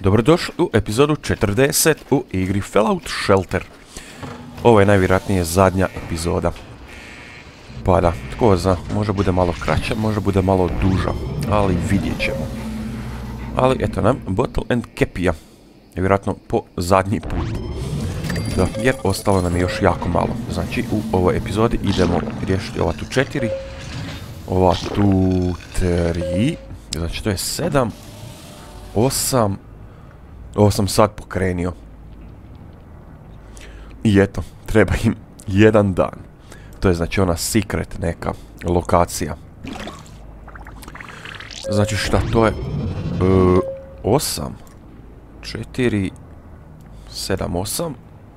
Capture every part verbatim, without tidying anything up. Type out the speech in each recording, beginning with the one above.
Dobrodošli u epizodu četrdeset u igri Fallout Shelter. Ovo je najvjerojatnije zadnja epizoda. Pa da, tko zna, može bude malo kraća, može bude malo duža, ali vidjet ćemo. Ali eto nam, Bottle and Capija. Vjerojatno po zadnji put. Da, jer ostalo nam je još jako malo. Znači, u ovoj epizodi idemo riješiti ova tu četiri. Ova tu tri. Znači, to je sedam. Osam. Ovo sam sad pokrenio. I eto, treba im jedan dan. To je znači ona secret neka lokacija. Znači šta to je? E, osam. četiri. sedam, osam.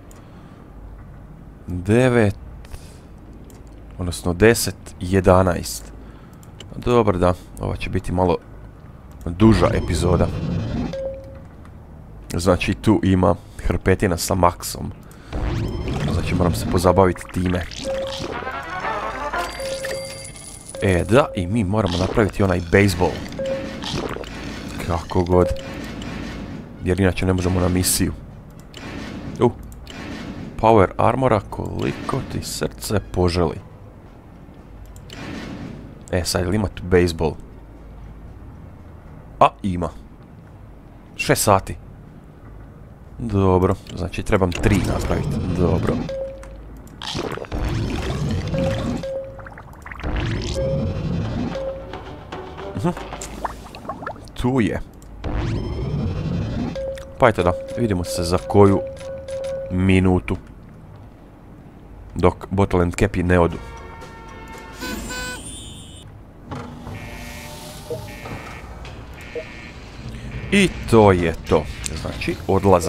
devet. Odnosno deset, jedanaest. Dobro da, ova će biti malo duža epizoda. Znači tu ima hrpetina sa maksom. Znači moram se pozabaviti time. E da, i mi moramo napraviti onaj bejsbol. Kako god. Jer inače ne možemo na misiju. Uh. Power armora koliko ti srce poželi. E sad ili ima tu bejsbol? A ima. Šest sati. Dobro, znači trebam tri napraviti. Dobro. Uh-huh. Tu je. Pa eto da, vidimo se za koju minutu. Dok Bottle and Cappy ne odu. I to je to. Znači, odlaze.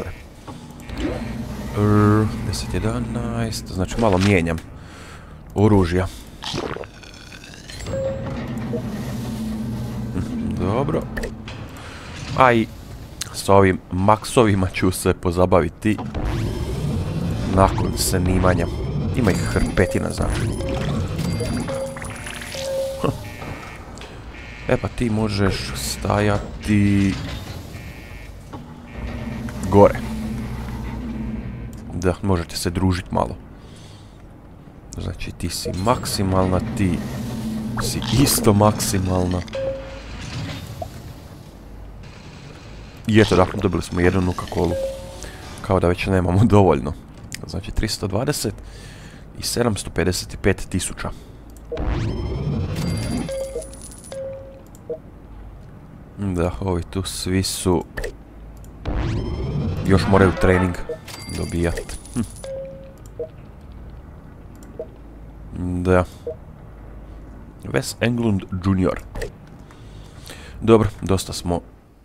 deset, jedanaest. Znači, malo mijenjam oružja. Dobro. A i s ovim maksovima ću se pozabaviti nakon snimanja. Ima ih hrpetina, znači. E pa ti možeš stajati gore. Da, možete se družiti malo. Znači ti si maksimalna, ti si isto maksimalna. I eto da, dobili smo jednu Nuka-Colu. Kao da već nemamo dovoljno. Znači tristo dvadeset i sedamsto pedeset pet tisuća. Da, ovi tu svi su... Još moraju trening dobijat. Hm. Da. Wes Englund junior Dobro, dosta smo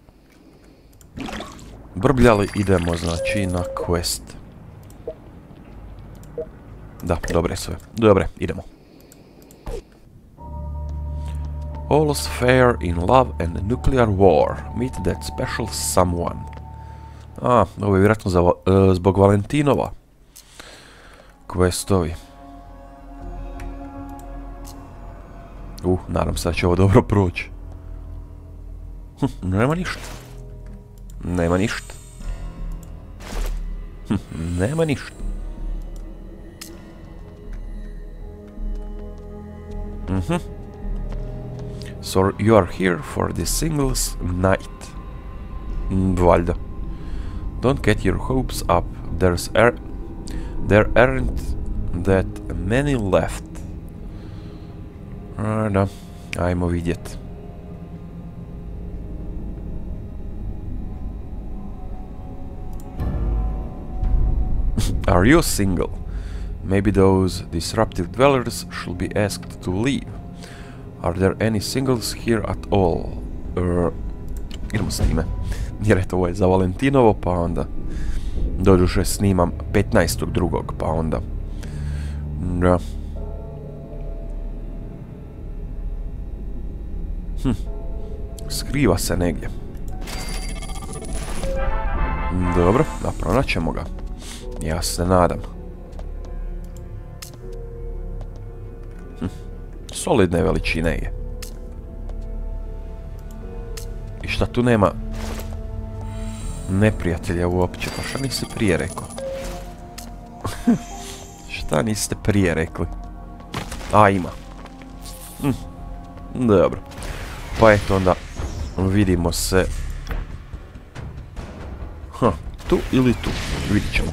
brbljali, idemo znači na quest. Da, dobre sve. Dobre, idemo. All's fair in love and nuclear war. Meet that special someone. A, ovo je vjerojatno za, uh, zbog Valentinova. Questovi. Uh, nadam se da će ovo dobro proći. Hm, nema ništa. Nema ništa. Hm, nema ništa. Mhm. So you are here for the singles night. Mm, valjda. Don't get your hopes up. There's er there aren't that many left. A, da, ajmo vidjet. Are you single? Maybe those disruptive dwellers should be asked to leave. Are there any singles here at all? Er, idemo s time. Jer eto, ovo je za Valentinovo, pa onda doduše snimam petnaestog drugog pa onda... Da. Hm. Skriva se negdje. Dobro, da pronaćemo ga. Ja se nadam. Hm. Solidne veličine je. I šta tu nema neprijatelja uopće, pa šta nisi prije rekao? Šta niste prije rekli? A, ima. Hm. Dobro. Pa eto onda vidimo se... Ha, tu ili tu? Vidit ćemo.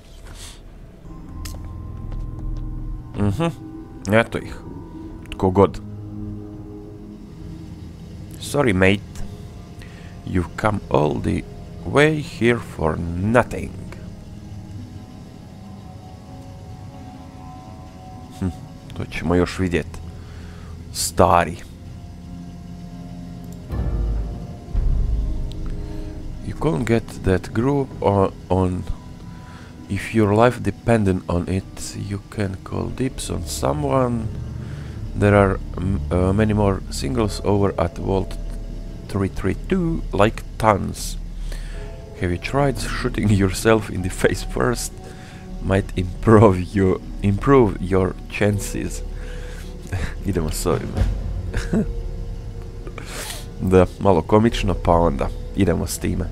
Mhm. Eto ih. Tko god. Sorry, mate. You've come all the way here for nothing. Hm, to ćemo još vidjeti. Stari. You can't get that groove on, on. If your life depended on it, you can call dips on someone. There are m uh, many more singles over at Vault three three two, like tons. Have you tried shooting yourself in the face first? Might improve you improve your chances. Idemo s ovim. Da, malo komično, pa onda idemo s time.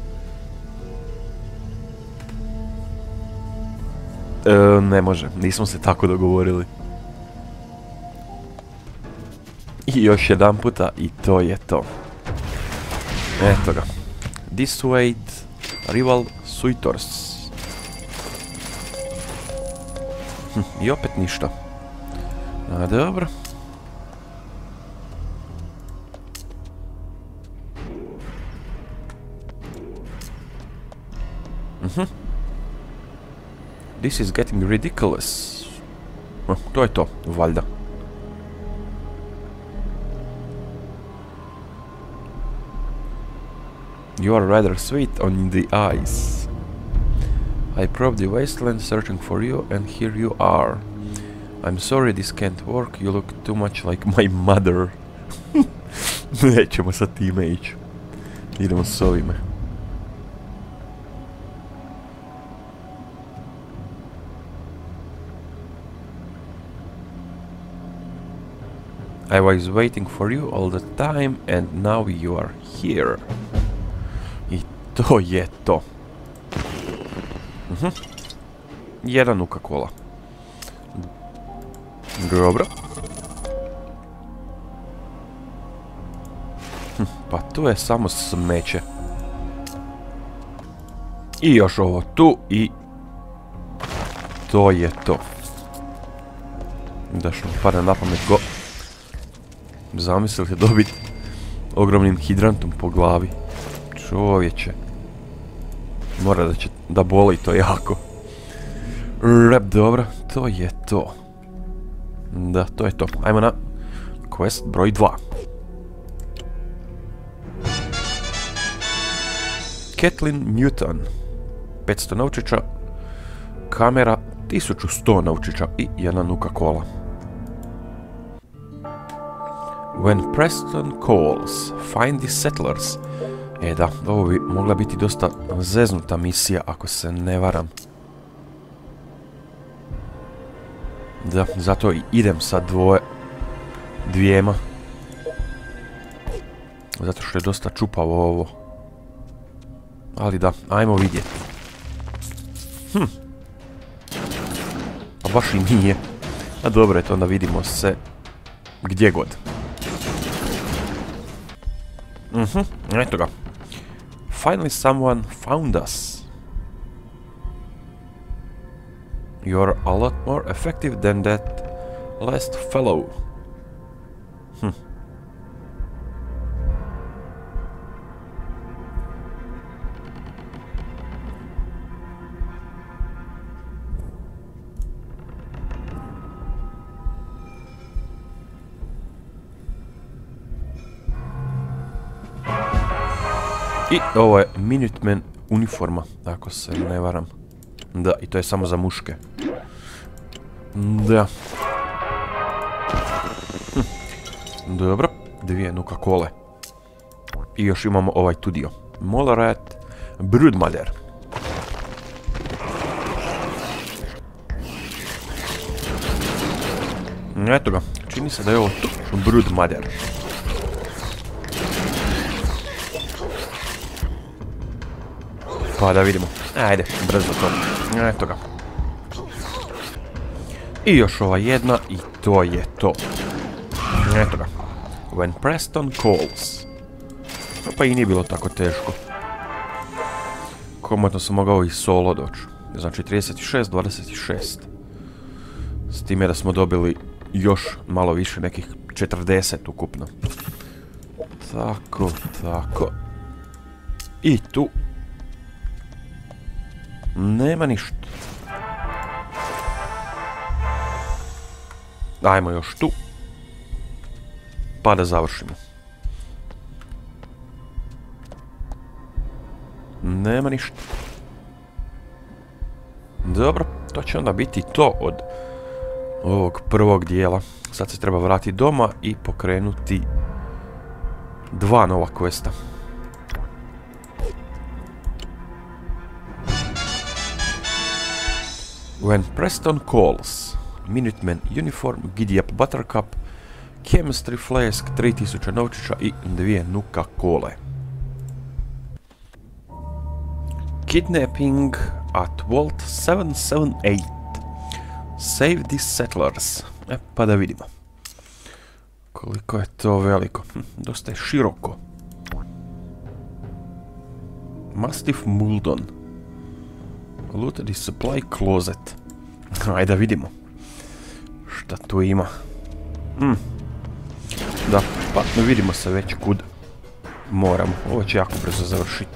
E, ne može, nismo se tako dogovorili. I još jedan puta i to je to. Eto ga. Dissuade rival suitors. Hm, i opet ništa. A dobro. Mhm. This is getting ridiculous. Oh, to je to, valjda. You are rather sweet on the eyes. I probed the wasteland searching for you, and here you are. I'm sorry this can't work, you look too much like my mother. Nećemo sa time ići. Idemo s ovime. I was waiting for you all the time, and now you are here. I to je to. Mhm. Jedan Nuka-Cola. Dobro. Hm, pa tu je samo smeće. I još ovo tu i... to je to. Da što mi pada na pamet go... Zamislite dobiti ogromnim hidrantom po glavi. Čovječe. Mora da će da boli to jako. Rep, dobro, to je to. Da, to je to. Ajmo na quest broj dva. Kathleen Newton. petsto novčića. Kamera tisuću sto novčića i jedna Nuka-Cola. When Preston calls, find the settlers. E da, ovo bi mogla biti dosta zeznuta misija, ako se ne varam. Da, zato i idem sa dvoje, dvijema. Zato što je dosta čupavo ovo. Ali da, ajmo vidjeti. Hm. A baš i nije. A dobro, eto, onda vidimo se gdje god. Mhm, eto ga. Finally someone found us. You're a lot more effective than that last fellow. Hm. I ovo je Minuteman uniforma, ako se ne varam. Da, i to je samo za muške. Da. Hm. Dobro, dvije Nuka-Cole. I još imamo ovaj tu dio. Mollaret Broodmother. Eto ga, čini se da je ovo tu Broodmother. Pa da vidimo. Ajde, brzo to. Eto ga. I još ova jedna i to je to. Eto ga. When Preston calls. Pa i nije bilo tako teško. Komotno sam mogao i solo doći. Znači trideset šest dvadeset šest. S time da smo dobili još malo više, nekih četrdeset ukupno. Tako, tako. I tu. Nema ništa. Ajmo još tu. Pa da završimo. Nema ništa. Dobro, to će onda biti to od ovog prvog dijela. Sad se treba vratiti doma i pokrenuti dva nova questa. When Preston calls. Minuteman uniform, Giddy Up Buttercup, Chemistry Flask, tri tisuće novčića i dvije nuka kole. Kidnapping at Vault sedam sedam osam. Save these settlers. E, pa da vidimo. Koliko je to veliko. Hm, dosta je široko. Mastiff Muldon. Looted the supply closet. Ajde da vidimo. Šta tu ima? Hm. Da, pa vidimo se već kud moramo. Ovo će jako brzo završiti.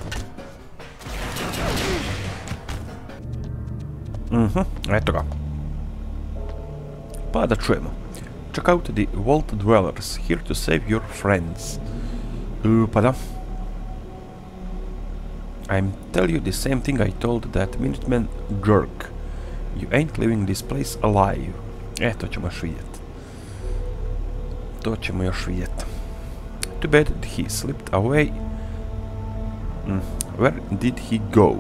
Mhm, eto ga. Pa da čujemo. Check out the Vault Dwellers, here to save your friends. Uh, pa da. I'm tell you the same thing I told that Minuteman jerk. You ain't leaving this place alive. E, to ćemo još vidjeti. To ćemo još vidjeti. Too bad he slipped away. Mm. Where did he go?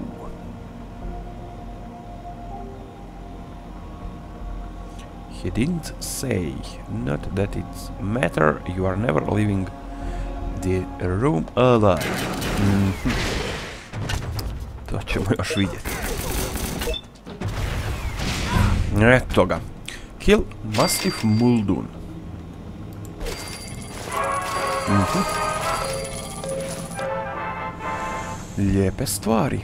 He didn't say. Not that it's matter. You are never leaving the room alive. Mm-hmm. To ćemo još vidjeti. Eto ga. Kill Mastiff Muldun. Mm-hmm. Lijepe stvari.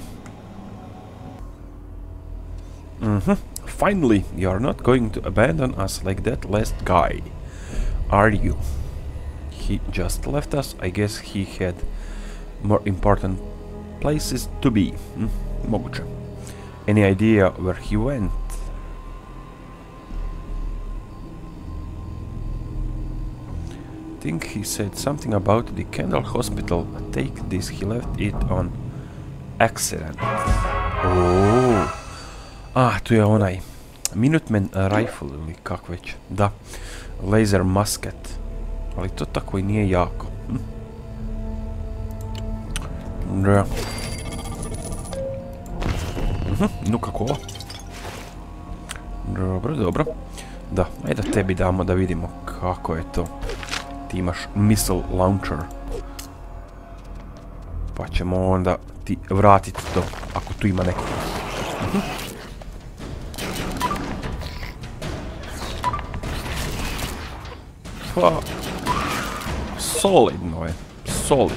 Mm-hmm. Finally, you are not going to abandon us like that last guy, are you? He just left us. I guess he had more important places to be. Hm? Moguće. Any idea where he went? Think he said something about the Kendall Hospital. Take this, he left it on accident. Oh. Ah, tu je onaj Minuteman rifle ili kak već. Da. Laser musket. Ali to tako i nije jako. Hm? Da. Mhm, no kako? Dobro, dobro. Da, ajde da tebi damo da vidimo kako je to. Ti imaš missile launcher. Pa ćemo onda ti vratiti to, ako tu ima neko. Mhm. Pa, solidno je, solidno.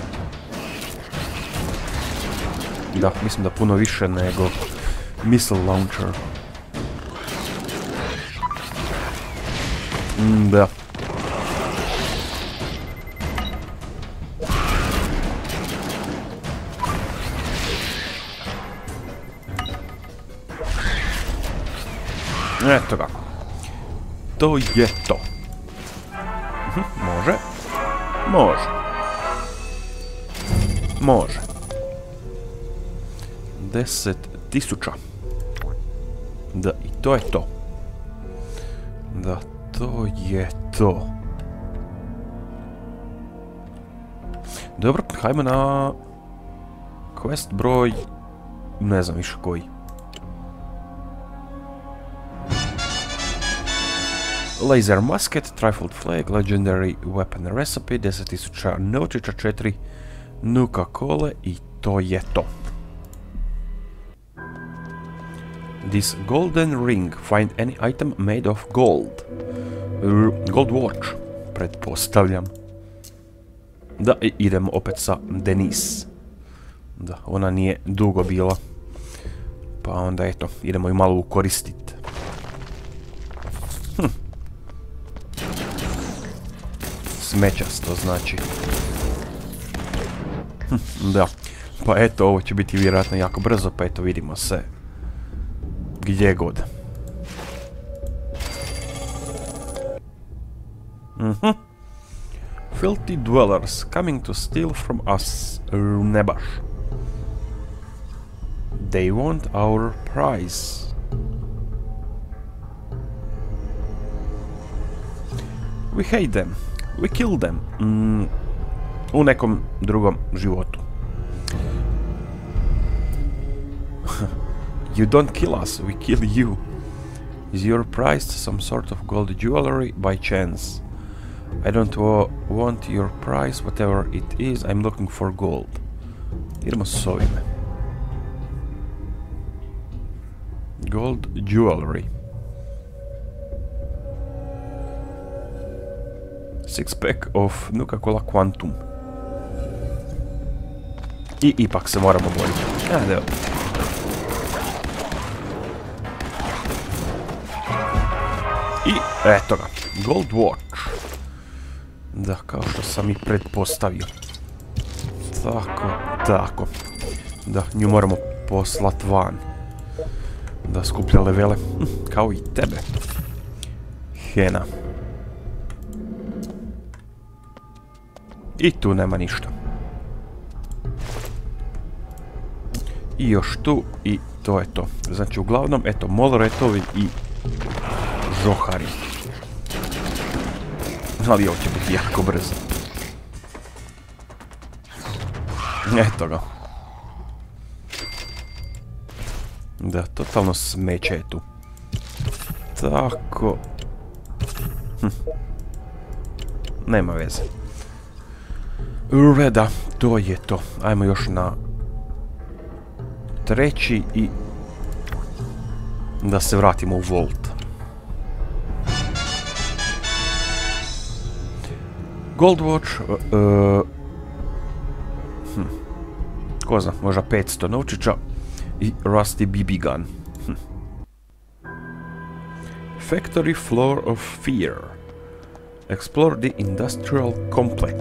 Da, mislim da puno više nego missile launcher. Mm, da. Eto ga. To je to. Mhm, može. Može. Može. Deset tisuća. Da, i to je to. Da, to je to. Dobro, hajmo na quest broj, ne znam više koji. Laser musket, trifled flag, legendary weapon recipe, deset tisuća novčića, četiri nuka kole i to je to. This golden ring. Find any item made of gold. Uh, gold watch. Pretpostavljam. Da, idemo opet sa Denise. Da, ona nije dugo bila. Pa onda eto, idemo ju malo ukoristiti. Hm. Smećasto znači. Hm, da. Pa eto, ovo će biti vjerojatno jako brzo, pa eto vidimo se gdje god. Mhm. Filthy dwellers coming to steal from us. Ne baš. They want our prize. We hate them. We kill them. Mm, u nekom drugom životu. You don't kill us, we kill you. Is your prize some sort of gold jewelry by chance? I don't wa want your prize, whatever it is, I'm looking for gold. Idemo s ovime. Gold jewelry. Six pack of Nuka-Cola Quantum. I ipak se moramo boriti. Ja, evo. I eto ga. Gold watch. Da, kao što sam i pretpostavio. Tako, tako. Da, nju moramo poslat van. Da skuplja levele. Hm, kao i tebe. Hena. I tu nema ništa. I još tu i to je to. Znači uglavnom, eto, moloretovi i žohari. Ali ovo će biti jako brzo. Eto ga. Da, totalno smeće je tu. Tako. Hm. Nema veze. Reda, to je to. Ajmo još na treći i da se vratimo u Vault. Gold Watch, uh, hm. ko zna, možda petsto novčića i Rusty B B Gun. Hm. Factory Floor of Fear. Explore the Industrial Complex.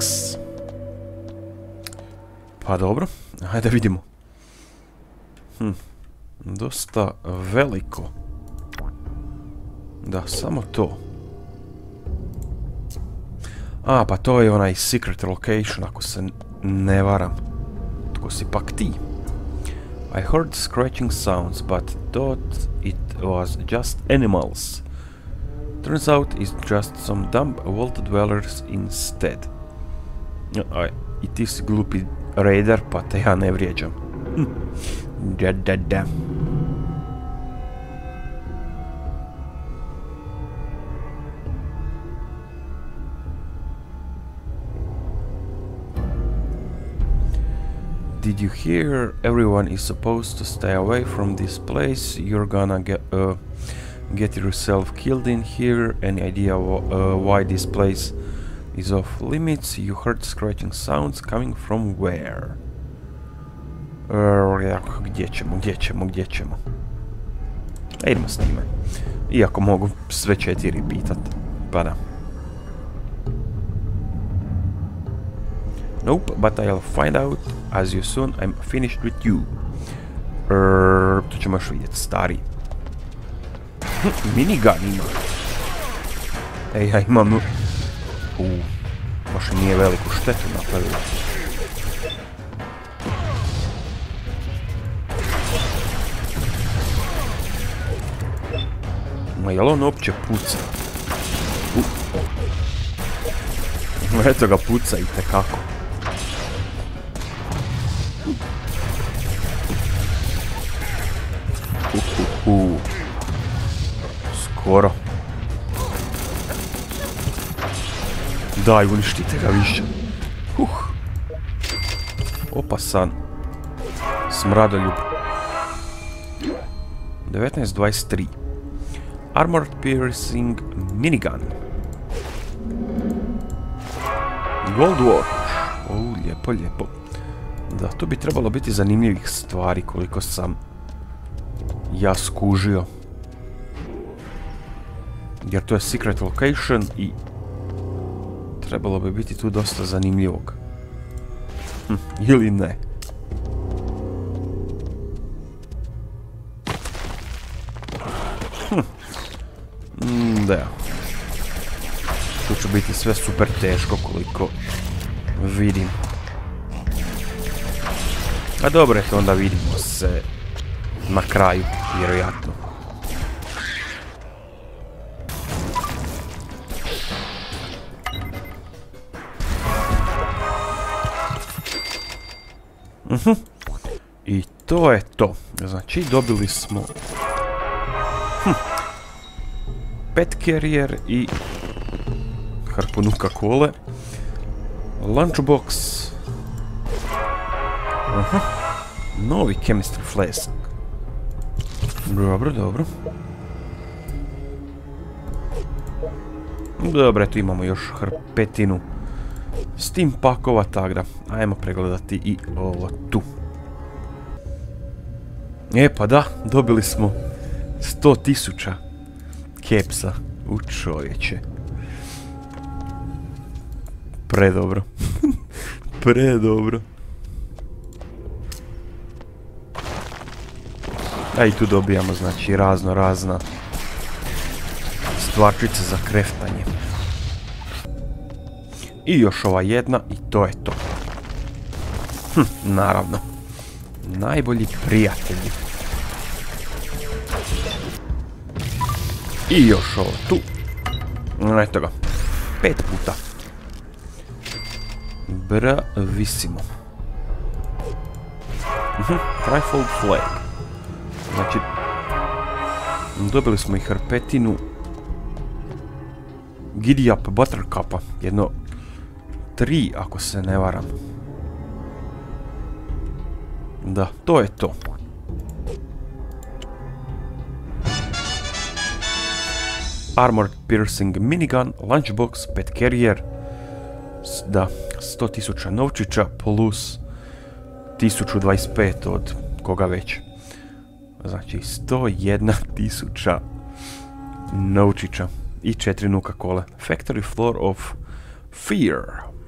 Pa dobro, hajde vidimo. Hm. Dosta veliko. Da, samo to. A, pa to je onaj secret location, ako se ne varam. Tko si pak ti? I heard scratching sounds, but thought it was just animals. Turns out it's just some dumb vault dwellers instead. Aj, i ti si glupi raider, pa te ja ne vrijeđam. Da, da, da. Did you hear? Everyone is supposed to stay away from this place. You're gonna get, uh, get yourself killed in here. Any idea wh uh, why this place is off limits? You heard scratching sounds coming from where? Uh, gdje ćemo, gdje ćemo, gdje ćemo? E, idemo s njime. Iako mogu sve četiri pitat. Pa da. Nope, but I'll find out as you soon I'm finished with you. Uh, to ćemo još vidjeti, stari. Minigun ima. Ej, ja imam... Uh, baš nije veliku štetu napravila. Ma jel on uopće puca? Uh. Eto ga puca i tekako. Uh, uh, uh. Skoro. Daj, uništite ga više. Uh. Opasan smradoljub. devetnaest dvadeset tri. Armored Piercing Minigun. Gold Watch. O, lijepo, lijepo. Da, tu bi trebalo biti zanimljivih stvari koliko sam ja skužio. Jer to je secret location i trebalo bi biti tu dosta zanimljivog. Hm, ili ne. Hm. Mm, da. Tu će biti sve super teško koliko vidim. A dobro, eto, onda vidimo se na kraju, vjerojatno. Mhm. I to je to. Znači, dobili smo hm. Pet Carrier i harpunuka kole. Lunchbox. Aha. Novi Chemistry Flask. Dobro, dobro. Dobro, eto imamo još hrpetinu Steam pakova, tako da ajmo pregledati i ovo tu. E pa da, dobili smo sto tisuća kepsa. U čovječe. Predobro. Predobro. A i tu dobijamo, znači, razno razna stvarčice za kreftanje. I još ova jedna i to je to. Hm, naravno. Najbolji prijatelji. I još ovo tu. Eto ga. Pet puta. Bravissimo. Mhm, Trifold Flag. Znači, dobili smo i hrpetinu Giddy Up Buttercupa. Jedno tri, ako se ne varam. Da, to je to. Armored Piercing Minigun, Lunchbox, Pet Carrier. Da, sto tisuća novčića plus tisuću dvadeset pet od koga već. Znači, sto jedna tisuća novčića i četiri nuka kole. Factory Floor of Fear.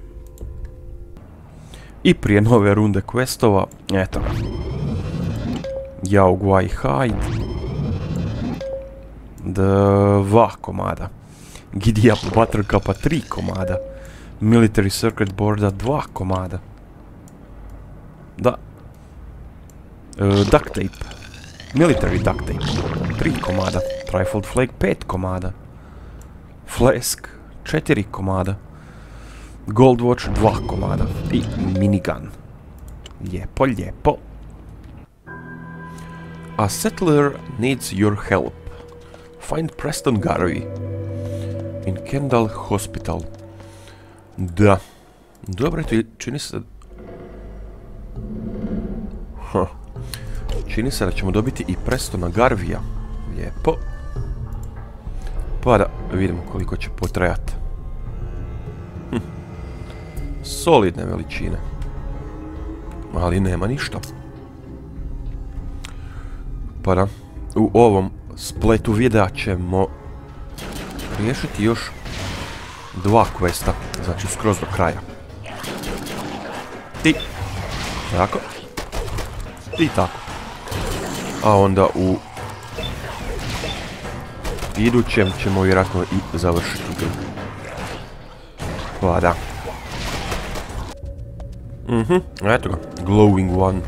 I prije nove runde questova, eto ga. Yao Guai Hide. Dva komada. Giddy Up Buttercupa tri komada. Military Circuit Boarda dva komada. Da. Uh, duct Tape. Military Duct Tape tri komada. Trifold Flag pet komada. Flask četiri komada. Gold Watch dva komada. I Minigun. Lijepo, lijepo. A settler needs your help. Find Preston Garvey in Kendall Hospital. Da. Dobro, čini se... Huh. Čini se da ćemo dobiti i Prestona Garveya. Lijepo. Pa da vidimo koliko će potrajati. Hm. Solidne veličine. Ali nema ništa. Pa da, u ovom spletu videa ćemo riješiti još dva questa, znači skroz do kraja. I tako. I tako. A onda u idućem ćemo vjerojatno i završiti igru. Pa da. Mhm, eto ga, glowing one.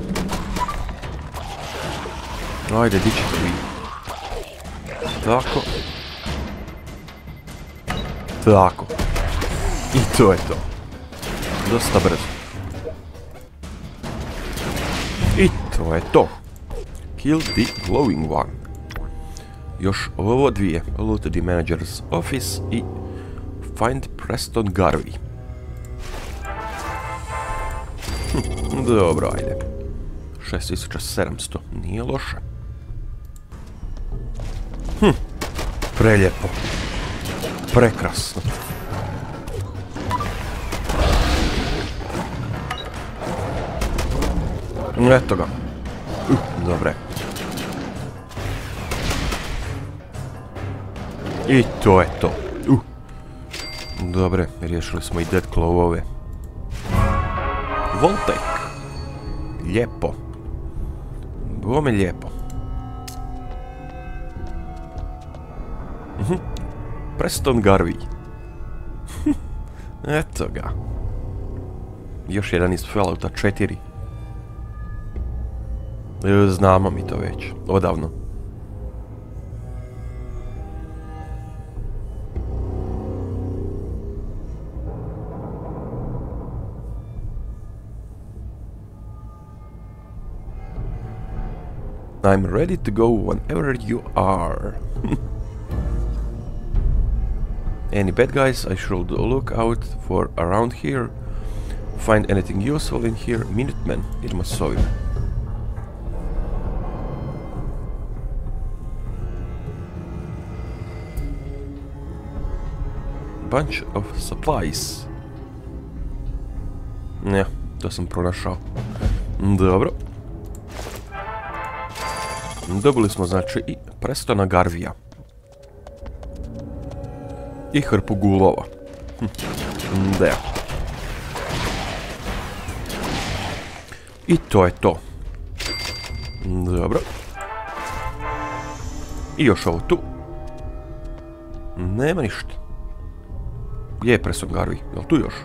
Ajde, di ćete vi? Tako. Tako. I to je to. Dosta brzo. I to je to. Kill the glowing one. Još ovo dvije. Loot the manager's office i find Preston Garvey. Hm, dobro, ajde. šest tisuća sedamsto. Nije loše. Hm, prelijepo. Prekrasno. Eto ga. Uh, dobre. I to je to. Uh. Dobre, riješili smo i Dead Claw-ove. Voltek. Lijepo. Bome lijepo. Uh-huh. Preston Garvey. Eto ga. Još jedan iz Fallouta četiri. Znamo mi to već, odavno. I'm ready to go whenever you are. Any bad guys I should look out for around here? Find anything useful in here? Minutemen, idemo s ovim. Bunch of supplies. Ne, to sam pronašao. Dobro. Dobili smo znači i Prestona Garvija. I hrpu gulova. Hm. Da. I to je to. Dobro. I još ovo tu. Nema ništa. Gdje je Preston Garvey? Jel tu još?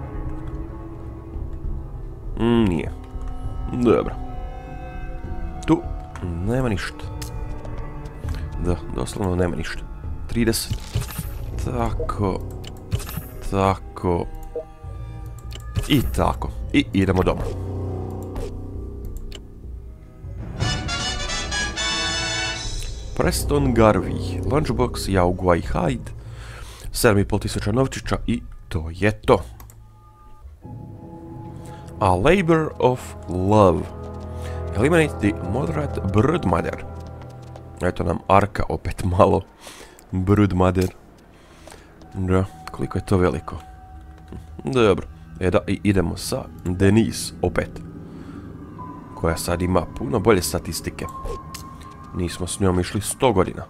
Mm, nije. Dobro. Tu nema ništa. Da, doslovno nema ništa. trideset. Tako. Tako. I tako. I idemo doma. Preston Garvey. Lunchbox, Yaoguai Hide. sedam i pol tisuća novčića i to je to. A Labor of Love. Eliminate the moderate broodmother. Eto nam Arka opet malo. Broodmother. Da, koliko je to veliko. Dobro. E da, i idemo sa Denise opet. Koja sad ima puno bolje statistike. Nismo s njom išli sto godina.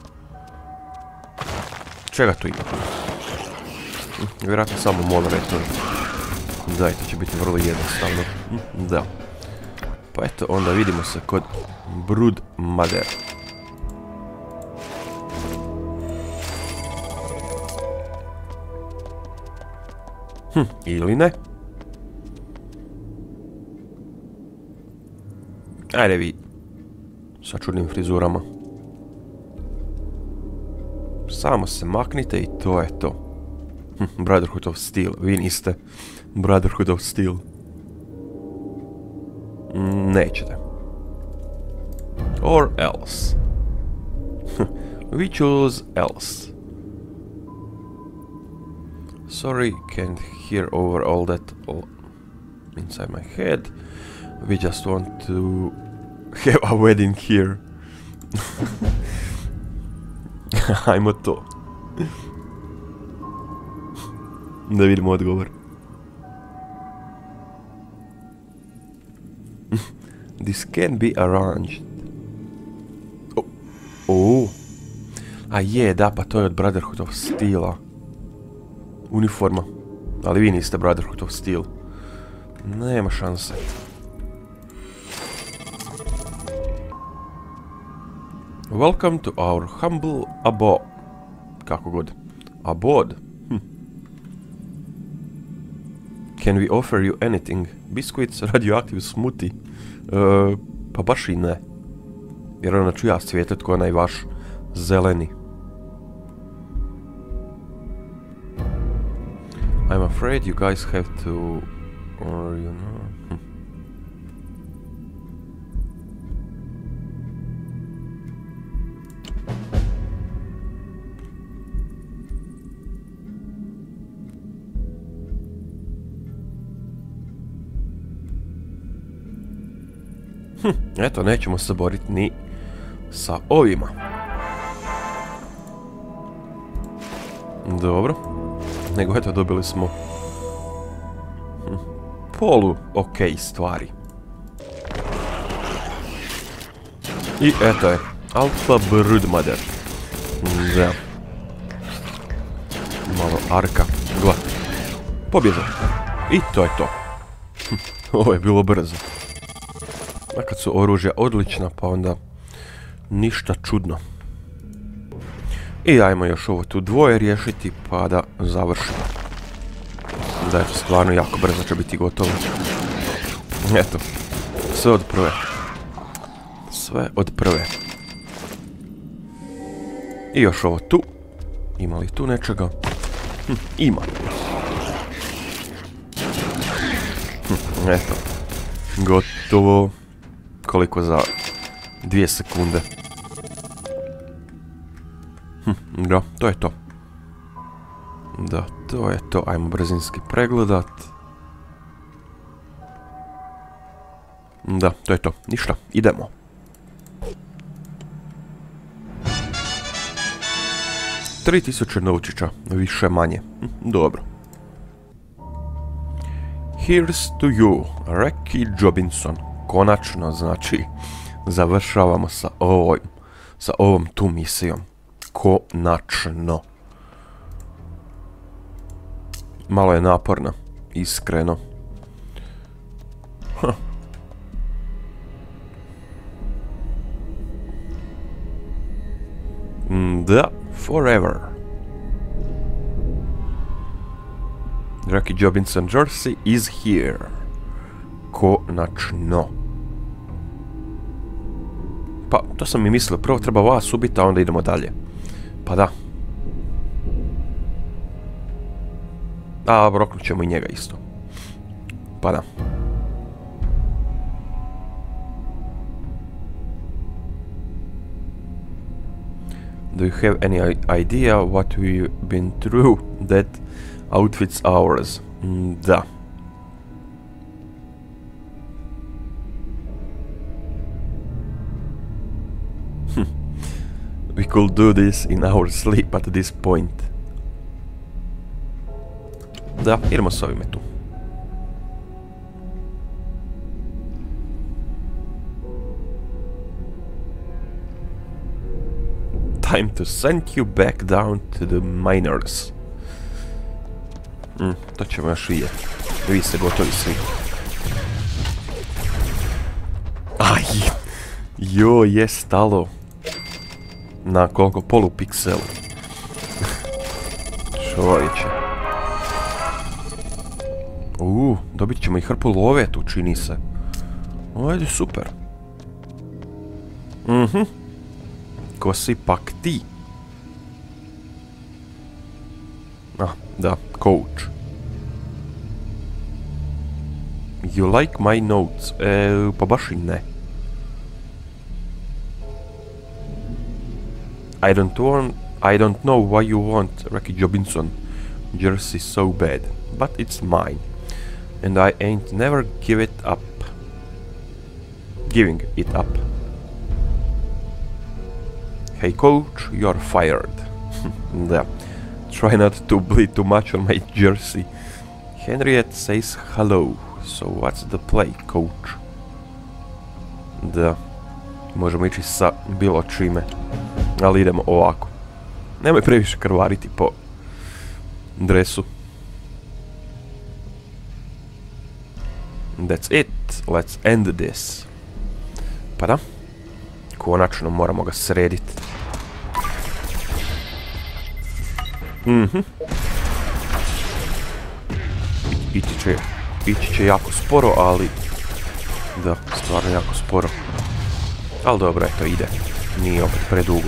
Čega tu ima? Vjerojatno samo moderator. Da, i to će biti vrlo jednostavno. Da. Pa eto, onda vidimo se kod Broodmother. Hm, ili ne? Ajde vi. Sa čudnim frizurama. Samo se maknite i to je to. Hm, Brotherhood of Steel. Vi niste Brotherhood of Steel. Mm, nećete. Or else. We choose else. Sorry, can't hear over all that inside my head. We just want to have a wedding here. Ajmo to. Da vidimo odgovor. This can be arranged. Oh. Oh. A je, da, pa to je od Brotherhood of Steela. Uniforma. Ali vi niste Brotherhood of Steel. Nema šanse. Welcome to our humble abode. Kako god. Abode. Hm. Can we offer you anything? Biscuits, radioactive smoothie. Uh, pa baš i ne. Jer onda ću ja svijetlit ko onaj vaš zeleni. I'm afraid you guys have to... Or you know... Hm. Hm, eto, nećemo se boriti ni sa ovima. Dobro. Nego eto, dobili smo hm. polu okej stvari. I eto je. Alfa Broodmother. Da. Malo arka. Gla. Pobježao. I to je to. Hm. Ovo je bilo brzo. A kad su oružja odlična, pa onda ništa čudno. I ajmo još ovo tu dvoje riješiti, pa da završimo. Da je to stvarno jako brzo će biti gotovo. Eto. Sve od prve. Sve od prve. I još ovo tu. Ima li tu nečega? Hm, ima. Hm, eto. Gotovo. Koliko za dvije sekunde. Hm, da, to je to. Da, to je to. Ajmo brzinski pregledat. Da, to je to. Ništa. Idemo. tri tisuće novčića. Više manje. Hm, dobro. Here's to you, Ricky Jobinson. Konačno, znači, završavamo sa ovom, sa ovom tu misijom. Konačno. Malo je naporna, iskreno. Huh. Da, forever. Ricky Jobinson Jersey is here. Konačno. Pa, to sam i mislio. Prvo treba vas ubiti, a onda idemo dalje. Pa da. A, roknut ćemo i njega isto. Pa da. Do you have any idea what we've been through? That outfit's ours. Mm, da. We could do this in our sleep at this point. Da, idemo s ovime tu. Time to send you back down to the miners. Mm, to ćemo još vidjeti. Vi ste gotovi svi. Aj, jo, je stalo. Na koliko polupiksela. Čovječe. Uuu, dobit ćemo i hrpu love tu, čini se. Ajde, super. Mhm. Ko si pak ti? Ah, da, coach. You like my notes? E, pa baš i ne. I don't want, I don't know why you want Ricky Jobinson jersey so bad, but it's mine, and I ain't never give it up. Giving it up. Hey coach, you're fired. Da. Try not to bleed too much on my jersey. Henriette says hello. So what's the play, coach? Da. Možemo ići sa bilo čime. Ali idemo ovako. Nemoj previše krvariti po dresu. That's it. Let's end this. Pa da. Konačno moramo ga srediti. Mhm. Ići će, ići će jako sporo, ali... Da, stvarno jako sporo. Ali dobro, eto, ide. Nije opet predugo.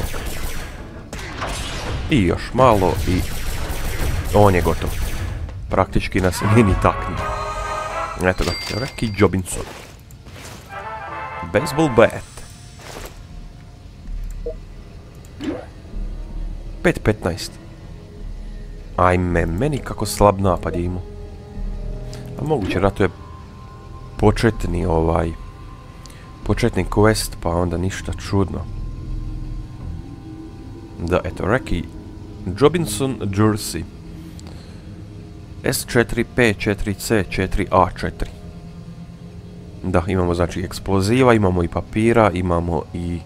I još malo i... On je gotov. Praktički nas nije ni taknuo. Eto ga, Ricky Jobinson. Baseball bat. pet petnaest. Ajme, meni kako slab napad je imao. A moguće da to je početni ovaj... Početni quest, pa onda ništa čudno. Da, eto, Ricky Jobinson Jersey. S četiri, P četiri, C četiri, A četiri. Da, imamo znači eksploziva, imamo i papira, imamo i...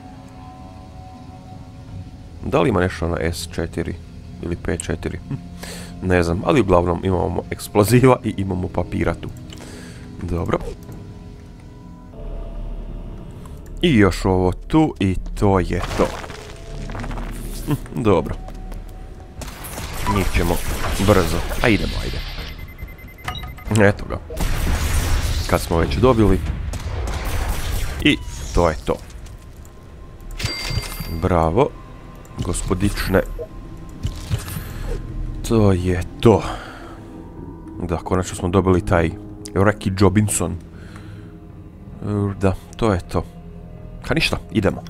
Da li ima nešto na S četiri ili P četiri? Hm, ne znam, ali uglavnom imamo eksploziva i imamo papira tu. Dobro. I još ovo tu i to je to. Hm, dobro. Njih ćemo brzo. A idemo, ajde. Eto ga. Kad smo već dobili. I to je to. Bravo. Gospodične. To je to. Da, konačno smo dobili taj Ricky Jobinson. Da, to je to. Ha ništa, idemo.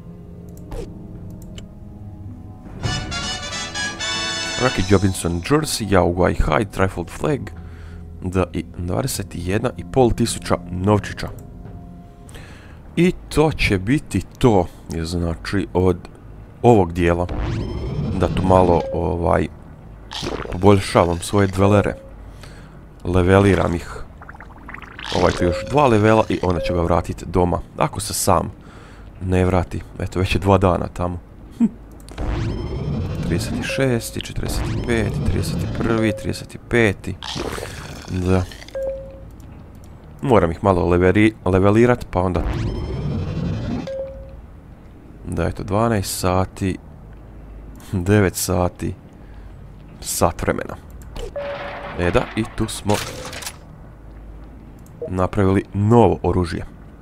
Ricky Jobinson Jersey, Yao High, Trifold Flag. Da, i dvadeset jedan i pol tisuća novčića. I to će biti to. Znači, od ovog dijela. Da tu malo, ovaj, poboljšavam svoje dvelere. Leveliram ih. Ovaj tu još dva levela i onda ću ga vratiti doma. Ako se sam ne vrati. Eto, već je dva dana tamo. Hm. trideset šest, četrdeset pet, trideset jedan, trideset pet. Da. Moram ih malo leveri, levelirat, pa onda... Da, eto, dvanaest sati. devet sati. Sat vremena. E da, i tu smo napravili novo oružje.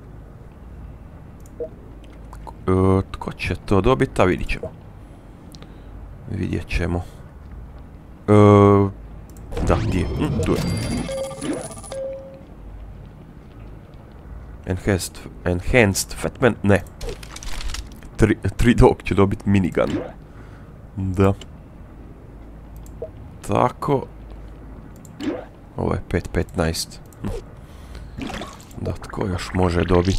E, tko će to dobiti, a vidit ćemo. Vidjet ćemo. E, da, gdje je? Hm, tu je. Enhanced, enhanced Fatman, ne. Tri, tri dog će dobiti minigun. Da. Tako. Ovo je pet petnaest. Hm. Da, tko još može dobiti?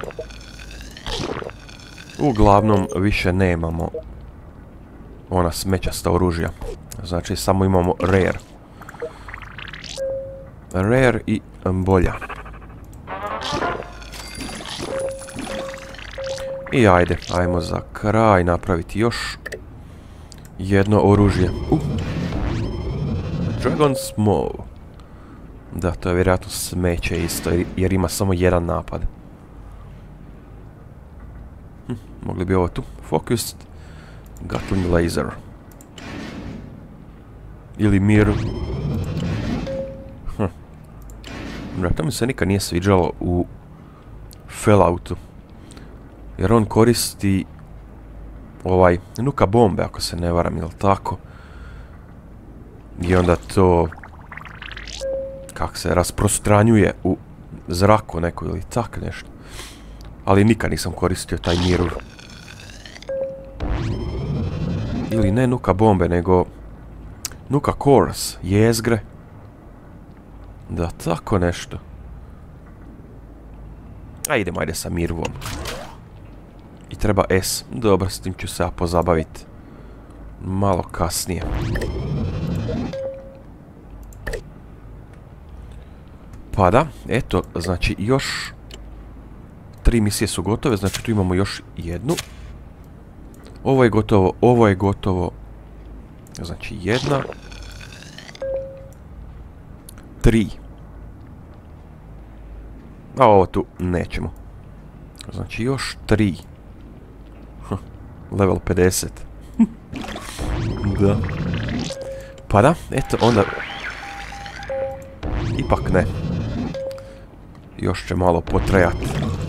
Uglavnom, više nemamo ona smećasta oružja. Znači, samo imamo rare. Rare i bolja. I ajde, ajmo za kraj napraviti još jedno oružje. Uh. Dragon's Maw. Da, to je vjerojatno smeće isto, jer ima samo jedan napad. Hm, mogli bi ovo tu. Focused Gatling Laser. Ili Mir. Hm. To mi se nikad nije sviđalo u Falloutu. Jer on koristi ovaj nuka bombe, ako se ne varam, jel tako? I onda to kak se rasprostranjuje u zraku neko ili tak nešto. Ali nikad nisam koristio taj mirror. Ili ne nuka bombe, nego nuka cores, jezgre. Da, tako nešto. A idemo, ajde sa mirvom. I treba S. Dobro, s tim ću se ja pozabaviti malo kasnije. Pa da, eto, znači još tri misije su gotove, znači tu imamo još jednu. Ovo je gotovo, ovo je gotovo. Znači jedna. Tri. A ovo tu nećemo. Znači još tri. Level pedeset. Da. Pa da, eto, onda... Ipak ne. Još će malo potrajati.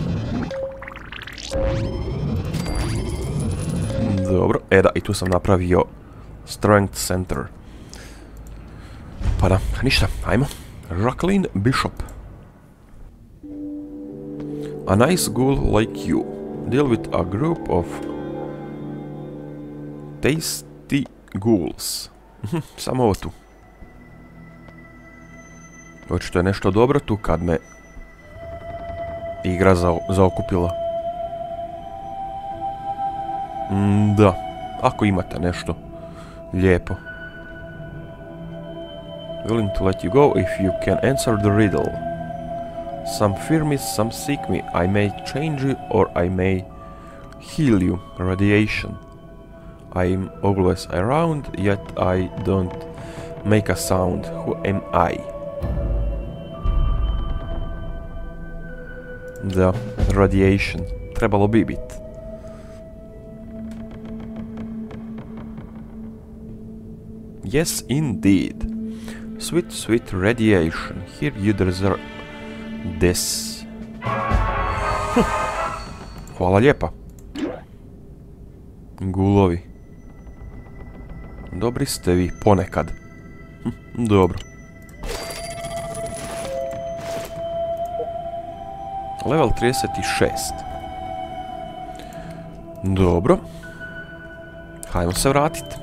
Dobro, e da, i tu sam napravio Strength Center. Pa da, ništa, ajmo. Jacqueline Bishop. A nice ghoul like you. Deal with a group of tasty ghouls. Samo ovo tu. Očito je nešto dobro tu kad me igra za, zaokupila. Mm, da, ako imate nešto Lijepo. Willing to let you go if you can answer the riddle. Some fear me, some seek me. I may change you or I may heal you. Radiation. I'm always around, yet I don't make a sound. Who am I? Da, radiation. Trebalo bi bit. Yes, indeed. Sweet, sweet radiation. Here you deserve this. Hm. Hvala lijepa. Gulovi. Dobri ste vi ponekad. Hm. Dobro. Level trideset šest. Dobro. Hajmo se vratiti.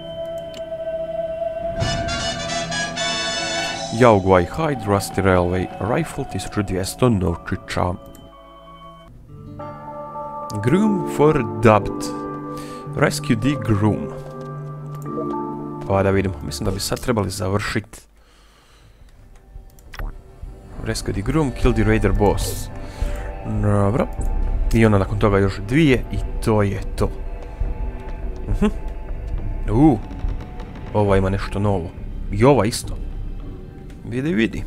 Yaoguai Hide, Rusty Railway Rifle tisuću dvjesto novčića. Groom for Dubbed. Rescue the Groom. Pa da vidimo, mislim da bi sad trebali završiti. Rescue the Groom, Kill the Raider Boss. Dobro. I onda nakon toga još dvije i to je to. Uh-huh. Uuu. Ova ima nešto novo. I ova isto. Vidi, vidi.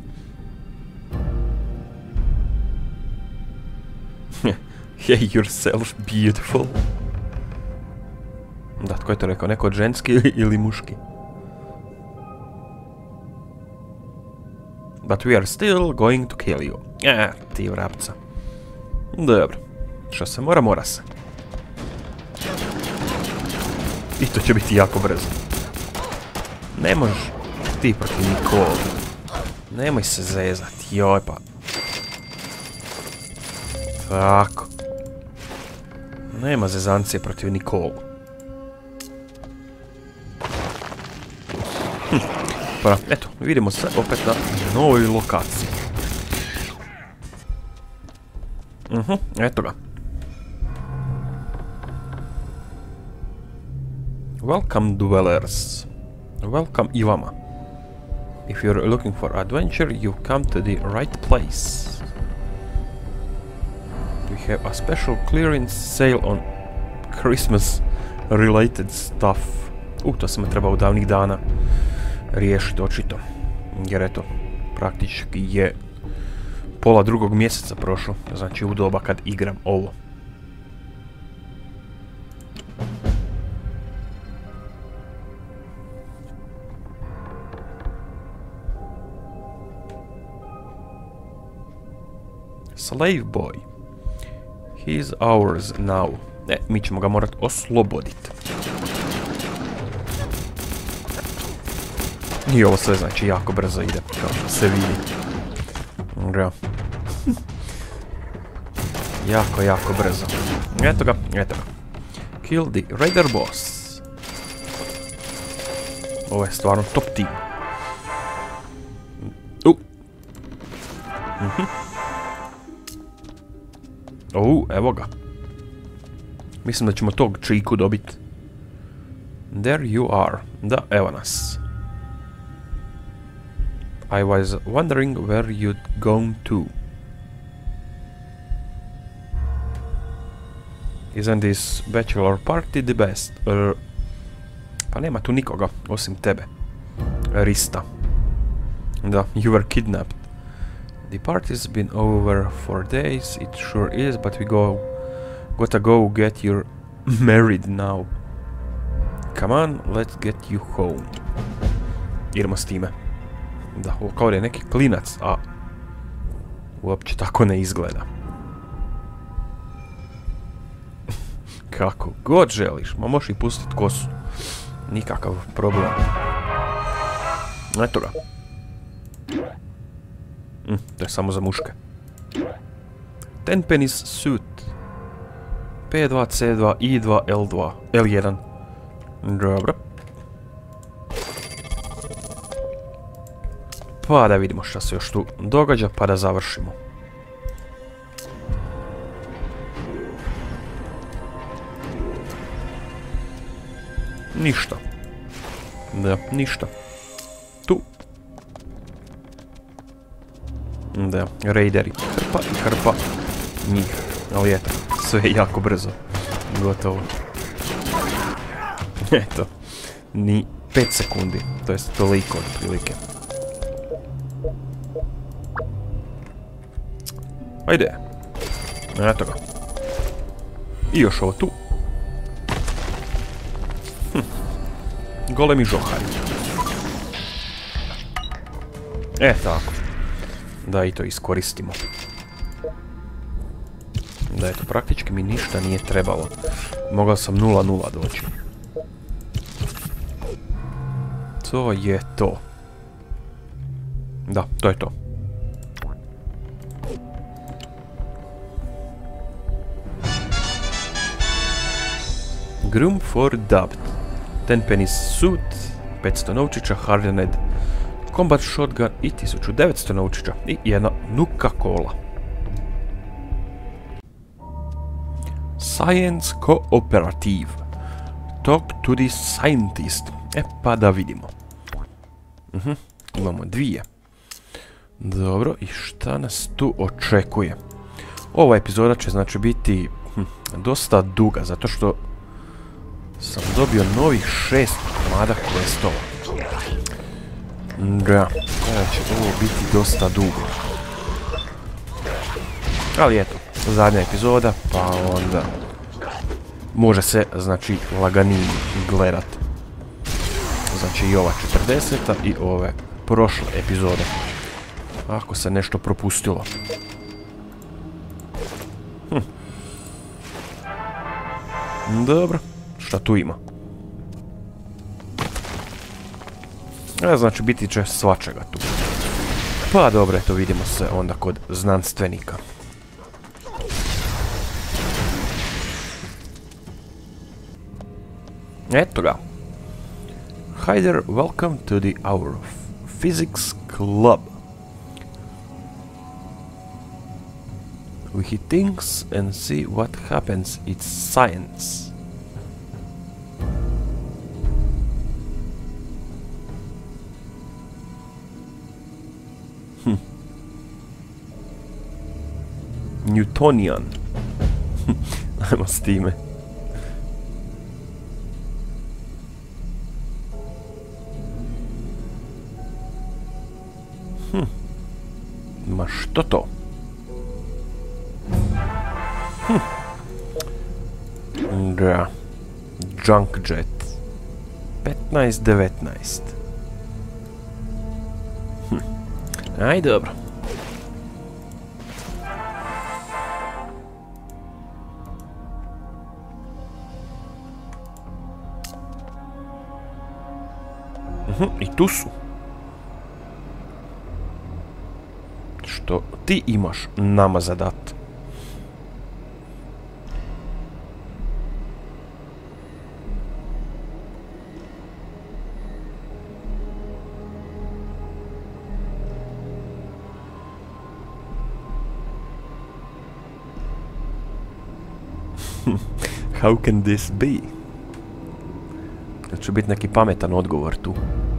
Hey yourself, beautiful. Da, tko je to rekao? Neko ženski ili muški? But we are still going to kill you. Eh, ti vrapca. Dobro. Što se mora, mora se. I to će biti jako brzo. Ne možeš ti protiv Nikolu. Nemoj se zezati, joj pa. Tako. Nema zezancije protiv Nikolu. Hm. Pa, eto, vidimo se opet na novoj lokaciji. Mhm, eto ga. Welcome dwellers. Welcome i vama. If you're looking for adventure, you come to the right place. We have a special clearance sale on Christmas related stuff. U, to sam trebao davnih dana riješiti očito. Jer eto, praktički je pola drugog mjeseca prošlo. Znači u doba kad igram ovo. Slave boy. He is ours now. E, mi ćemo ga morat osloboditi. I ovo sve znači jako brzo ide, kao što se vidi. Ja. Jako, jako brzo. Eto ga, eto ga. Kill the Raider Boss. Ovo je stvarno top team. U. Mhm. O, evo ga. Mislim da ćemo tog čiku dobiti. There you are. Da, evo nas. I was wondering where you'd gone to. Isn't this bachelor party the best? Uh, pa nema tu nikoga, osim tebe. Rista. Da, you were kidnapped. The party's been over for days, it sure is, but we go... Gotta go get you married now. Come on, let's get you home. Idemo s time. Da, ovo kao da je neki klinac, a... uopće tako ne izgleda. Kako god želiš, ma možeš i pustit kosu. Nikakav problem. Eto ga. Mm, to je samo za muške. Tenpenny's suit. P dva, C dva, I dva, L dva, L jedan. Dobro. Pa da vidimo šta se još tu događa, pa da završimo. Ništa. Da, ništa. Tu. Da, raideri. Hrpa i hrpa njih. Ali eto, sve je jako brzo. Gotovo. Eto. Ni pet sekundi. To jest toliko otprilike. Ajde. Eto ga. I još ovo tu. Hm. Golemi žohari. E, tako. Da i to iskoristimo. Da, eto, praktički mi ništa nije trebalo. Mogao sam nula nula doći. To je to. Da, to je to. Groom for dubbed. ten penny suit, petsto novčića, hardened combat shotgun i tisuću devetsto novčića. I jedna Nuka Cola. Science Cooperative. Talk to the scientist. E pa da vidimo. Uh-huh. Imamo dvije. Dobro, i šta nas tu očekuje? Ova epizoda će znači biti hm, dosta duga, zato što sam dobio novih šest komada questova. Da, kada će ovo biti dosta dugo. Ali eto, zadnja epizoda, pa onda može se, znači, laganije gledat. Znači i ova četrdeseta i ove prošle epizode. Ako se nešto propustilo. Hm. Dobro, šta tu ima? E, znači biti će svačega tu. Pa dobro, eto vidimo se onda kod znanstvenika. Eto ga. Hi there, welcome to the Hour of Physics Club. We hit things and see what happens. It's science. Hm. Newtonian. Ajmo s time. Hm. Ma što to? Hm. Da. Junk jet. petnaest devetnaest. Hm. Aj dobro. Mhm, i tu su. Što ti imaš nama zadat? How can this be? Da će biti neki pametan odgovor tu.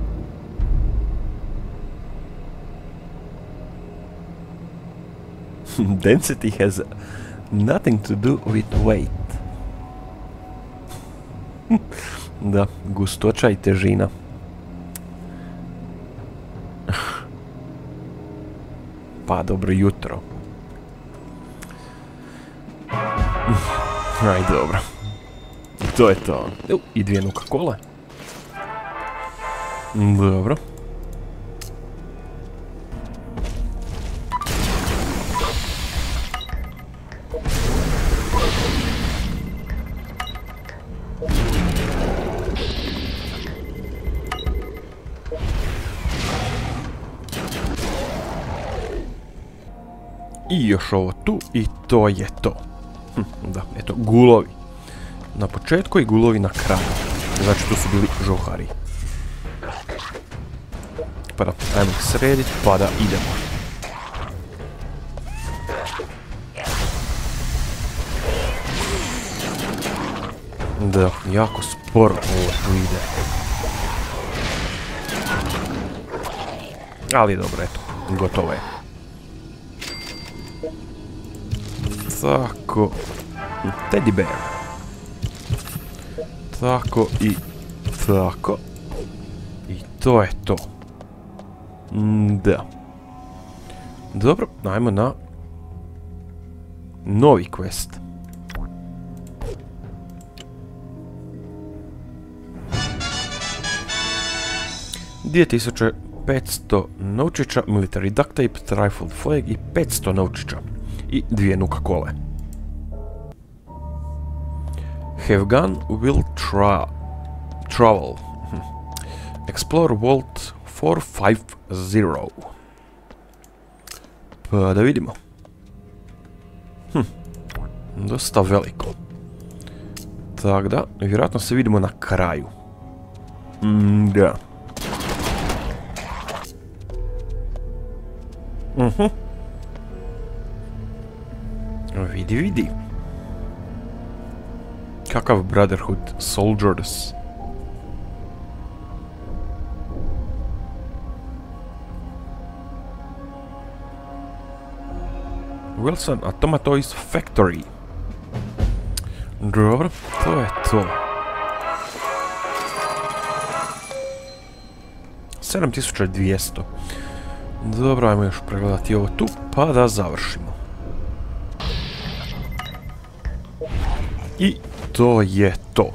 Density has nothing to do with weight. Da, gustoća i težina. Pa dobro jutro. Aj dobro. To je to. U, i dvije Nuka Cole. Dobro. I još ovo tu i to je to. Hm, da, eto, gulovi. Na početku i gulovi na kraju. Znači tu su bili žohari. Pa da, ajmo ih srediti, pa da idemo. Da, jako sporo ovo tu ide. Ali dobro, eto, gotovo je. Tako. Teddy bear. Tako i tako. I to je to. Da. Dobro, ajmo na novi quest. dvije tisuće petsto novčića, military duct tape, trifled flag i petsto novčića. I dvije nuka kole. Have gun will tra travel. Explore Vault four five zero. Pa da vidimo. Hm. Dosta veliko. Tako da, vjerojatno se vidimo na kraju. Mm, da. Mhm. Vidi, vidi. Kakav Brotherhood Soldiers. Wilson Automatoys Factory. Dobro, to je to. sedam tisuća dvjesto. Dobro, ajmo još pregledati ovo tu, pa da završimo. I to je to.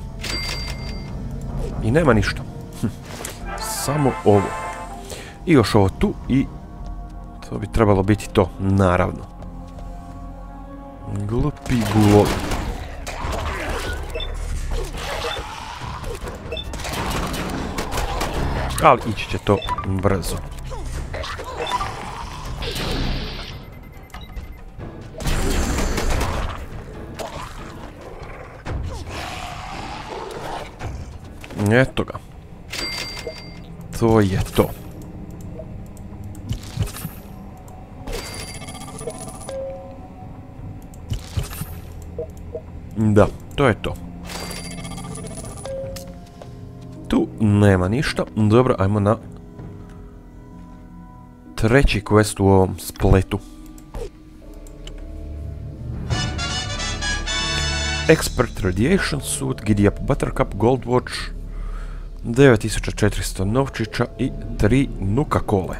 I nema ništa. Hm. Samo ovo. I još ovo tu i to bi trebalo biti to, naravno. Glupi gulovi. Ali ići će to brzo. Eto ga. To je to. Da, to je to. Tu nema ništa. Dobro, ajmo na treći quest u ovom spletu. Expert Radiation Suit, Giddy Up Buttercup, Gold Watch, devet tisuća četiristo novčića i tri nuka kole.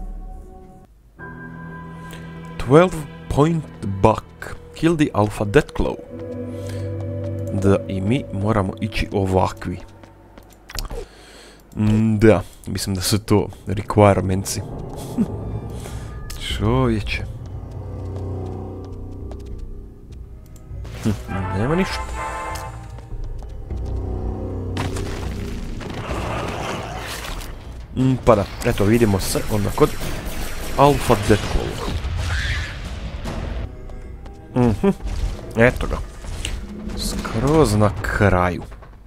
twelve point buck, Kill the Alpha Deathclaw. Da, i mi moramo ići ovakvi. Da, mislim da su to requirementsi. Čovječe. Hm, nema ništa. Mm, pa da, eto vidimo se onda kod Alpha Deathclaw. Mhm, eto ga. Skroz na kraju.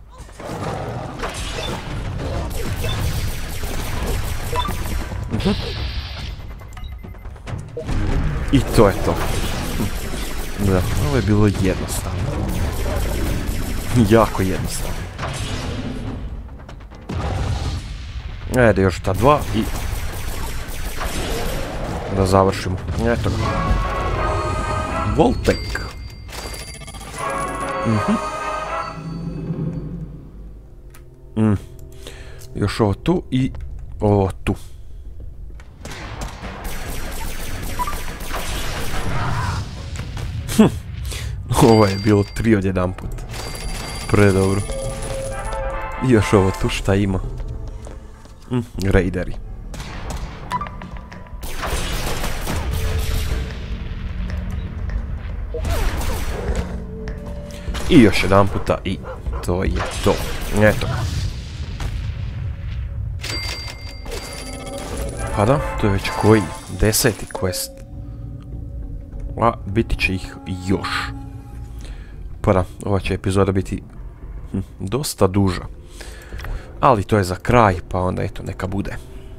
Mhm. I to je to. Da, ovo je bilo jednostavno. Jako jednostavno. Ajde, još ta dva i da završimo. Eto ga. Voltek. Mhm. Mm. Još ovo tu i ovo tu. Hm. Ovo je bilo tri od jedan put. Predobro. I još ovo tu šta ima. Mm, raideri. I još jedan puta i to je to. Eto. Pa da, to je već koji? Deseti quest. A biti će ih još. Pa da, ova će epizoda biti hm, dosta duža. Ali to je za kraj, pa onda eto, neka bude.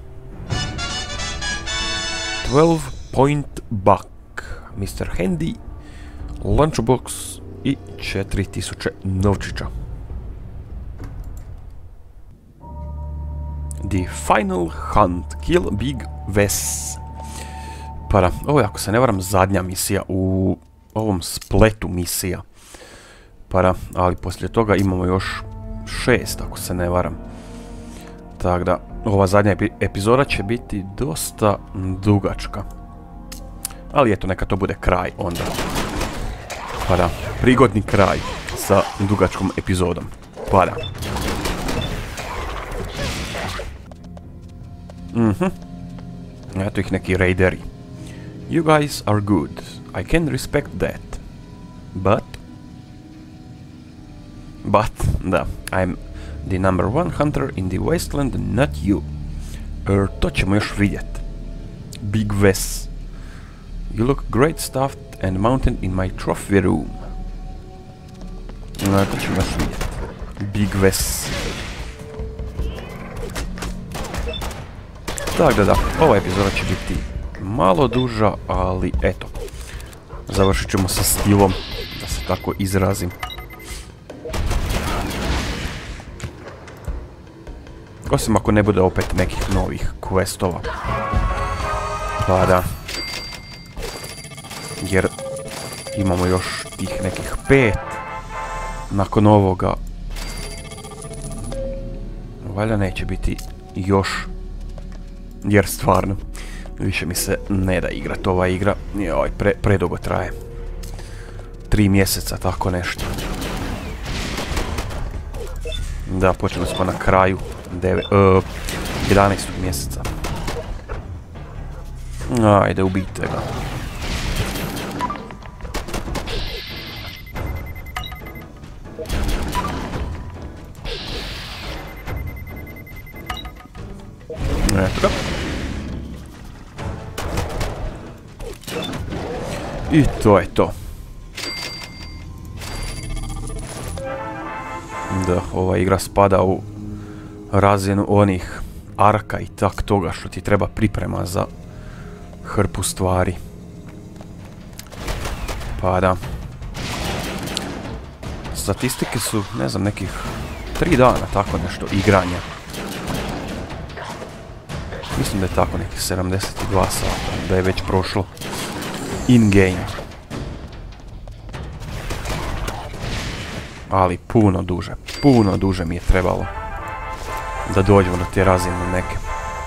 twelve point buck, mister Handy, lunchbox i četiri tisuće novčića. The Final Hunt, Kill Big Wes. Pa da, ovo je, ako se ne varam, zadnja misija u ovom spletu misija. Pa da, ali poslije toga imamo još šest, ako se ne varam. Tako da, ova zadnja epi epizoda će biti dosta dugačka. Ali eto, neka to bude kraj onda. Pa da, prigodni kraj sa dugačkom epizodom. Pa da. Mhm. Eto ih neki raideri. You guys are good. I can respect that. But... But, da, I'm the number one hunter in the wasteland, not you. Er, to ćemo još vidjet. Big Wes. You look great stuffed and mounted in my trophy room. No, to ćemo još vidjet. Big Wes. Tak da da, ova epizoda će biti malo duža, ali eto. Završit ćemo sa stilom, da se tako izrazim. Osim ako ne bude opet nekih novih questova. Pa da. Jer imamo još tih nekih pet. Nakon ovoga valjda neće biti još. Jer stvarno više mi se ne da igrat ova igra. Joj, pre, predugo traje. Tri mjeseca, tako nešto. Da, počeli smo na kraju uh, jedanaestog mjeseca. Ajde, ubijte ga. Eto ga. I to je to. Da, ova igra spada u razinu onih arka i tak toga što ti treba priprema za hrpu stvari. Pa da. Statistike su, ne znam, nekih tri dana, tako nešto, igranja. Mislim da je tako nekih sedamdeset dva sata, da je već prošlo in-game. Ali puno duže, puno duže mi je trebalo da dođemo do te razine neke.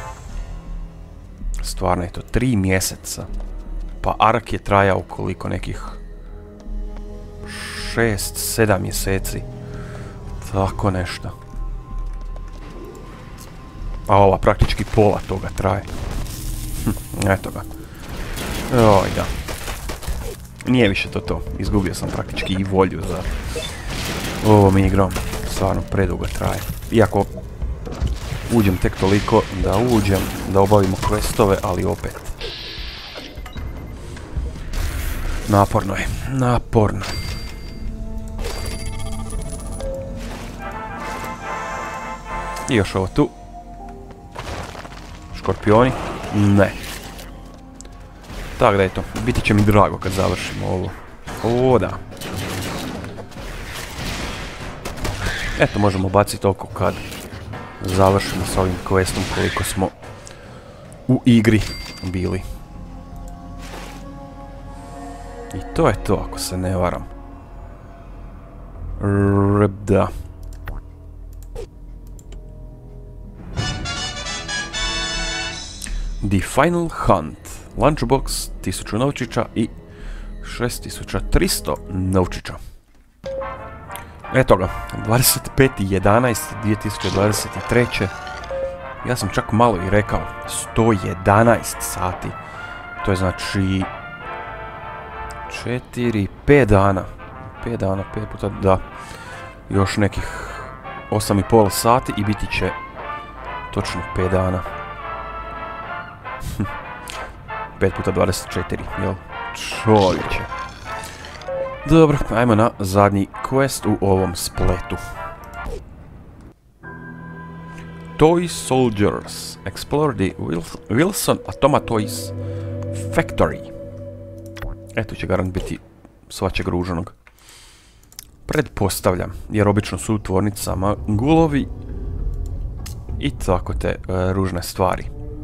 Stvarno je to tri mjeseca. Pa ark je trajao koliko, nekih šest, sedam mjeseci. Tako nešto. A ova praktički pola toga traje. Hm, eto ga. Oj, da. Nije više to to. Izgubio sam praktički i volju za ovom igrom. Stvarno predugo traje. Iako uđem tek toliko da uđem, da obavimo questove, ali opet. Naporno je. Naporno. I još ovo tu. Škorpioni? Ne. Tako da eto, biti će mi drago kad završimo ovo. O, da. Eto, možemo baciti oko kad završimo s ovim questom koliko smo u igri bili. I to je to, ako se ne varam. R da. The Final Hunt. Lunchbox, tisuću novčića i šest tisuća tristo novčića. Eto ga, dvadeset peti jedanaesti dvije tisuće dvadeset treće. Ja sam čak malo i rekao, sto jedanaest sati. To je znači četiri, pet dana. pet dana, pet puta, da. Još nekih osam i pol sati i biti će točno pet dana. pet puta dvadeset četiri, jel? Čovječe. Dobro, ajmo na zadnji quest u ovom spletu. Toy Soldiers. Explore the Wilson Automatoys Factory. Eto će garant biti svačeg ružanog. Pretpostavljam, jer obično su u tvornicama gulovi i tako te uh, ružne stvari.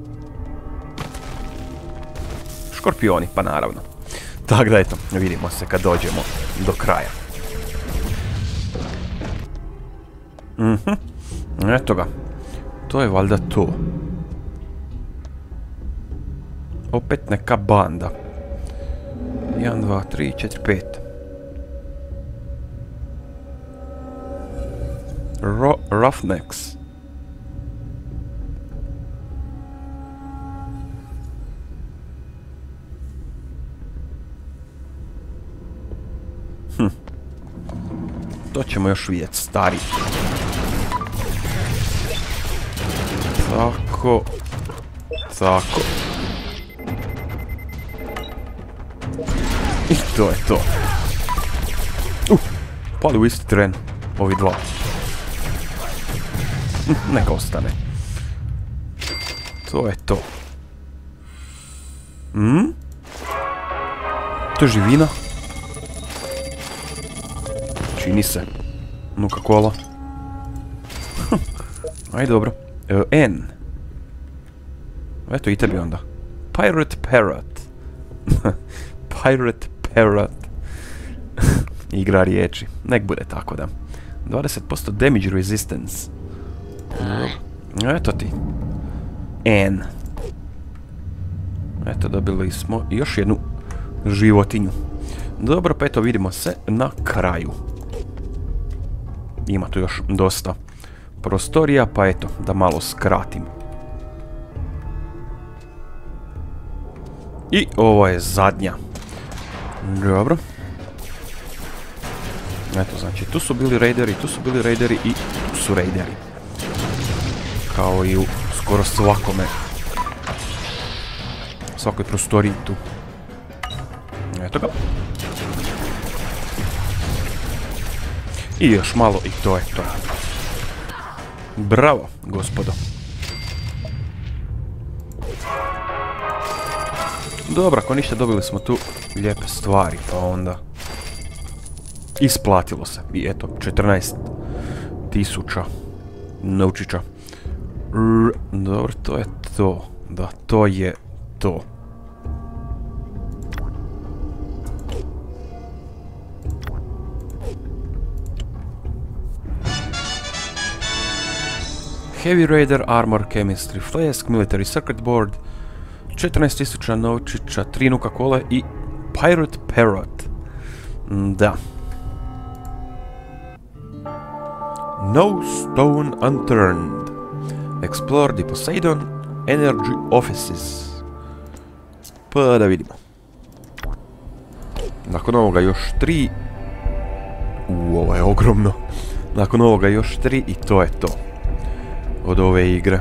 Škorpioni, pa naravno. Tako da eto, vidimo se kad dođemo do kraja. Mhm, eto ga. To je valjda to. Opet neka banda. jedan, dva, tri, četiri, pet. Ro Roughnecks. Hm. To ćemo još vidjeti, stari. Tako. Tako. I to je to. Uh, pali u isti tren. Ovi dva. Neka ostane. To je to. Hmm? To je živina? Čini se. Nuka kola. Aj dobro. Uh, N. Eto i tebi onda. Pirate Parrot. Pirate Parrot. Igra riječi. Nek bude tako da. dvadeset posto damage resistance. Eto ti. N. Eto, dobili smo još jednu životinju. Dobro, pa eto vidimo se na kraju. Ima tu još dosta prostorija, pa eto, da malo skratim. I ovo je zadnja. Dobro. Eto, znači, tu su bili raideri, tu su bili raideri i tu su raideri. Kao i u skoro svakome. Svakoj prostoriji tu. Eto ga. I još malo i to je to. Bravo, gospodo. Dobro, ako ništa, dobili smo tu lijepe stvari, pa onda isplatilo se. I eto, četrnaest tisuća novčića. Dobro, to je to. Da, to je to. Heavy Raider, Armor, Chemistry, Flask, Military Circuit Board, četrnaest tisuća novčića, tri nuka kole i Pirate Parrot. Da. No stone unturned. Explore the Poseidon Energy Offices. Pa da vidimo. Nakon ovoga još tri. U, ovo je ogromno. Nakon ovoga još tri i to je to. Od ove igre.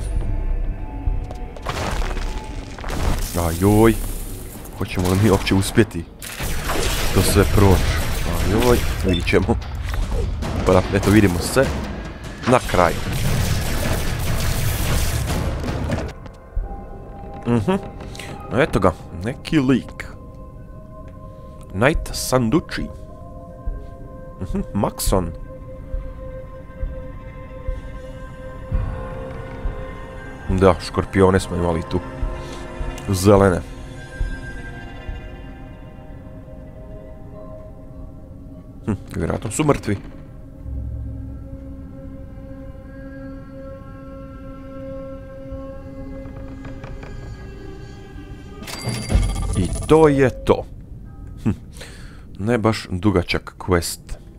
Ajoj. Hoćemo li mi uopće uspjeti to sve proći? Ajoj. Vidit ćemo. Pa da, eto vidimo se na kraju. Mhm. Eto ga. Neki lik. Knight Sanducci. Mhm. Maxon. Da, škorpione smo imali tu. Zelene. Hm, vjerojatno su mrtvi. I to je to. Hm, ne baš dugačak quest.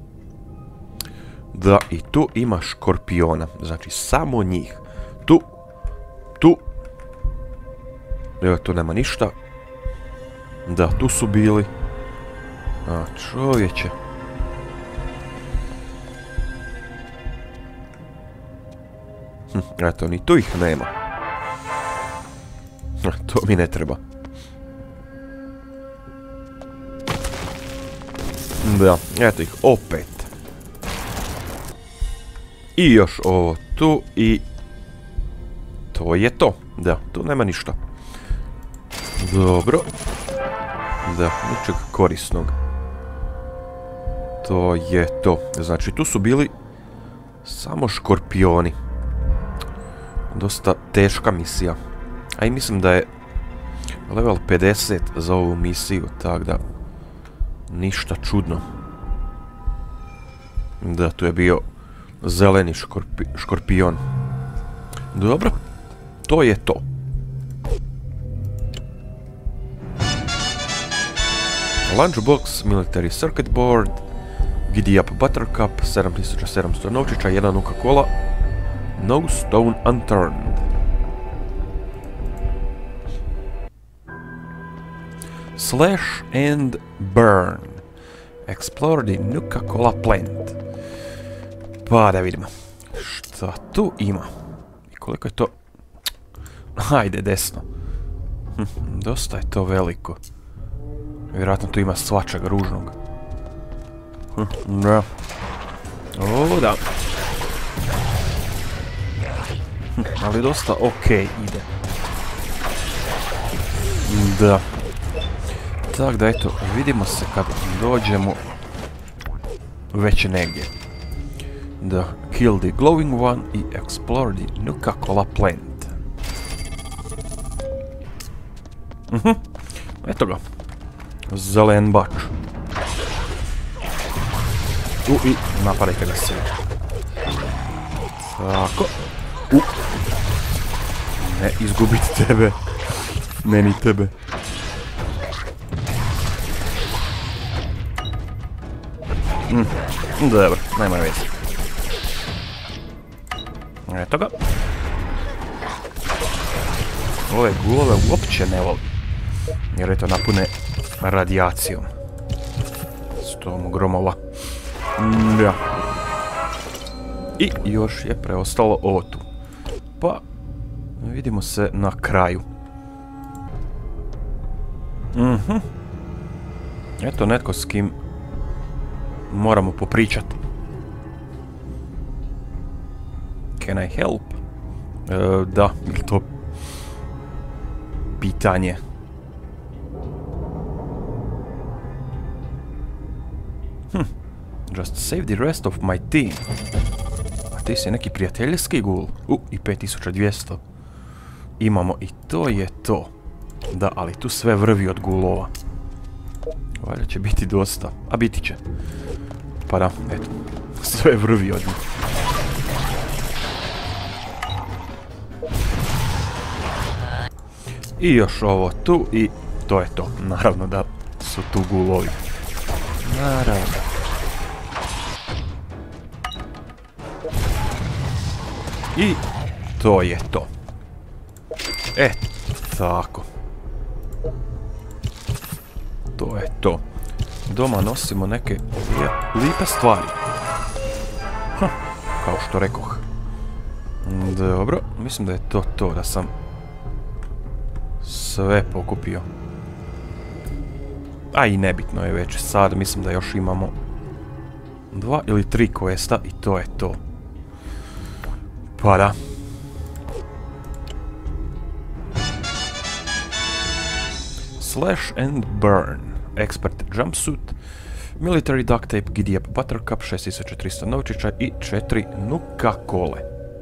Da, i tu ima škorpiona. Znači, samo njih. Tu. Tu. Evo, tu nema ništa. Da, tu su bili. A, čovječe. Hm, eto, ni tu ih nema. To mi ne treba. Da, eto ih opet. I još ovo tu i... To je to. Da, tu nema ništa. Dobro. Da, ničeg korisnog. To je to. Znači, tu su bili samo škorpioni. dosta teška misija. A i mislim da je level pedeset za ovu misiju, tako da ništa čudno. Da, tu je bio zeleni škorpi, škorpion. Dobro, to je to. Lunchbox, Military Circuit Board, Giddy Up Buttercup, sedam tisuća sedamsto novčića, jedan Nuka-Cola, No Stone Unturned. Slash and Burn. Explore the Nuka-Cola plant. Pa da vidimo. Šta tu ima? I koliko je to? Hajde, desno. Hm, dosta je to veliko. Vjerojatno tu ima svačega ružnog. Hm, da. O, da. Hm, ali dosta okej ide. Da. Tako da, eto, vidimo se kad dođemo već negdje. Da, kill the glowing one i explore the Nuka-Cola plant. Mhm, eto ga. Zelen bač. U, i napadajte ga se. Tako. U. Ne, izgubiti tebe. Ne, ni tebe. Mm, dobro, nema veze. Eto ga. Ove gulove uopće ne volim. Jer eto napune radijacijom. S tom gromova. Mm, ja. I još je preostalo ovo tu. Pa vidimo se na kraju. Mhm. Eto netko s kim moramo popričati. Can I help? E, da, je to pitanje. Hm. Just save the rest of my team. A ti si neki prijateljski gul. U, i pet tisuća dvjesto. Imamo i to je to. Da, ali tu sve vrvi od gulova. Valjda će biti dosta. A biti će. Pa da, eto. Sve vrvi od njih. I još ovo tu i to je to. Naravno da su tu gulovi. Naravno. I to je to. E, tako. To je to. Doma nosimo neke lijepe stvari. Hm, kao što rekoh. Dobro, mislim da je to to, da sam sve pokupio. A i nebitno je već sad, mislim da još imamo dva ili tri questa i to je to. Pa da. Slash and Burn, Expert Jumpsuit, Military Duct Tape, Giddy Up Buttercup, šest tisuća tristo novčića i četiri Nuka-Cole.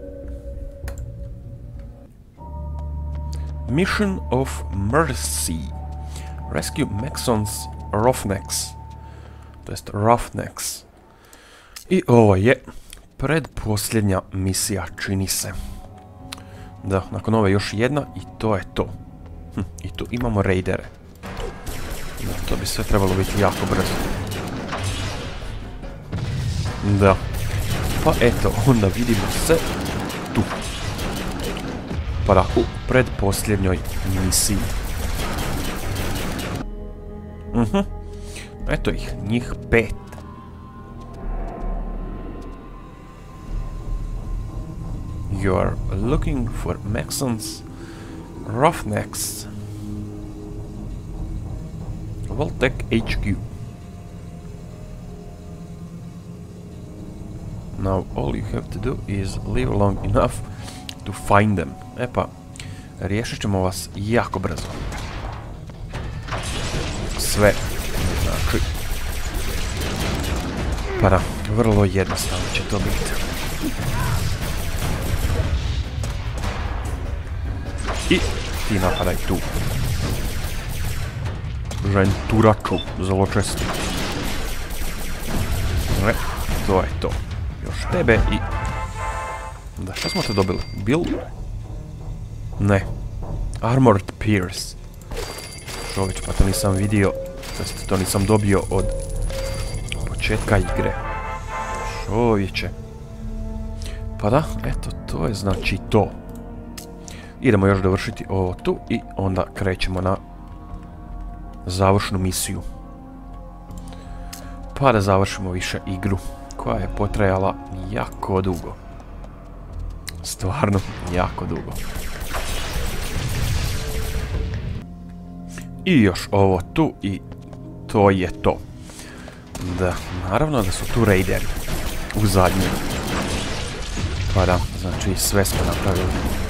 Mission of Mercy. Rescue Maxon's Roughnecks. To jest Roughnecks. I ovo je predposljednja misija, čini se. Da, nakon ove još jedna i to je to. Hm, i tu imamo raidere. Da, to bi sve trebalo biti jako brzo. Da. Pa eto, onda vidimo se tu. Pa da, u predposljednjoj misiji. Mhm. Eto ih, njih pet. You are looking for Maxon's Roughnecks. Vault-Tec H Q. Now all you have to do is live long enough to find them. E pa, riješit ćemo vas jako brzo. Sve, znači. Pa da, vrlo jednostavno će to biti. I ti napadaj tu. Ženturaču, zločesti. E, to je to. Još tebe i... Da, šta smo te dobili? Bill? Ne. Armored Pierce. Čovječ, pa to nisam vidio. To nisam dobio od početka igre. Čovječe. Pa da, eto, to je znači to. Idemo još dovršiti ovo tu i onda krećemo na završnu misiju. Pa da završimo više igru, koja je potrajala jako dugo. Stvarno, jako dugo. I još ovo tu i to je to. Da, naravno da su tu raideri. U zadnjem. Pa da, znači sve smo napravili.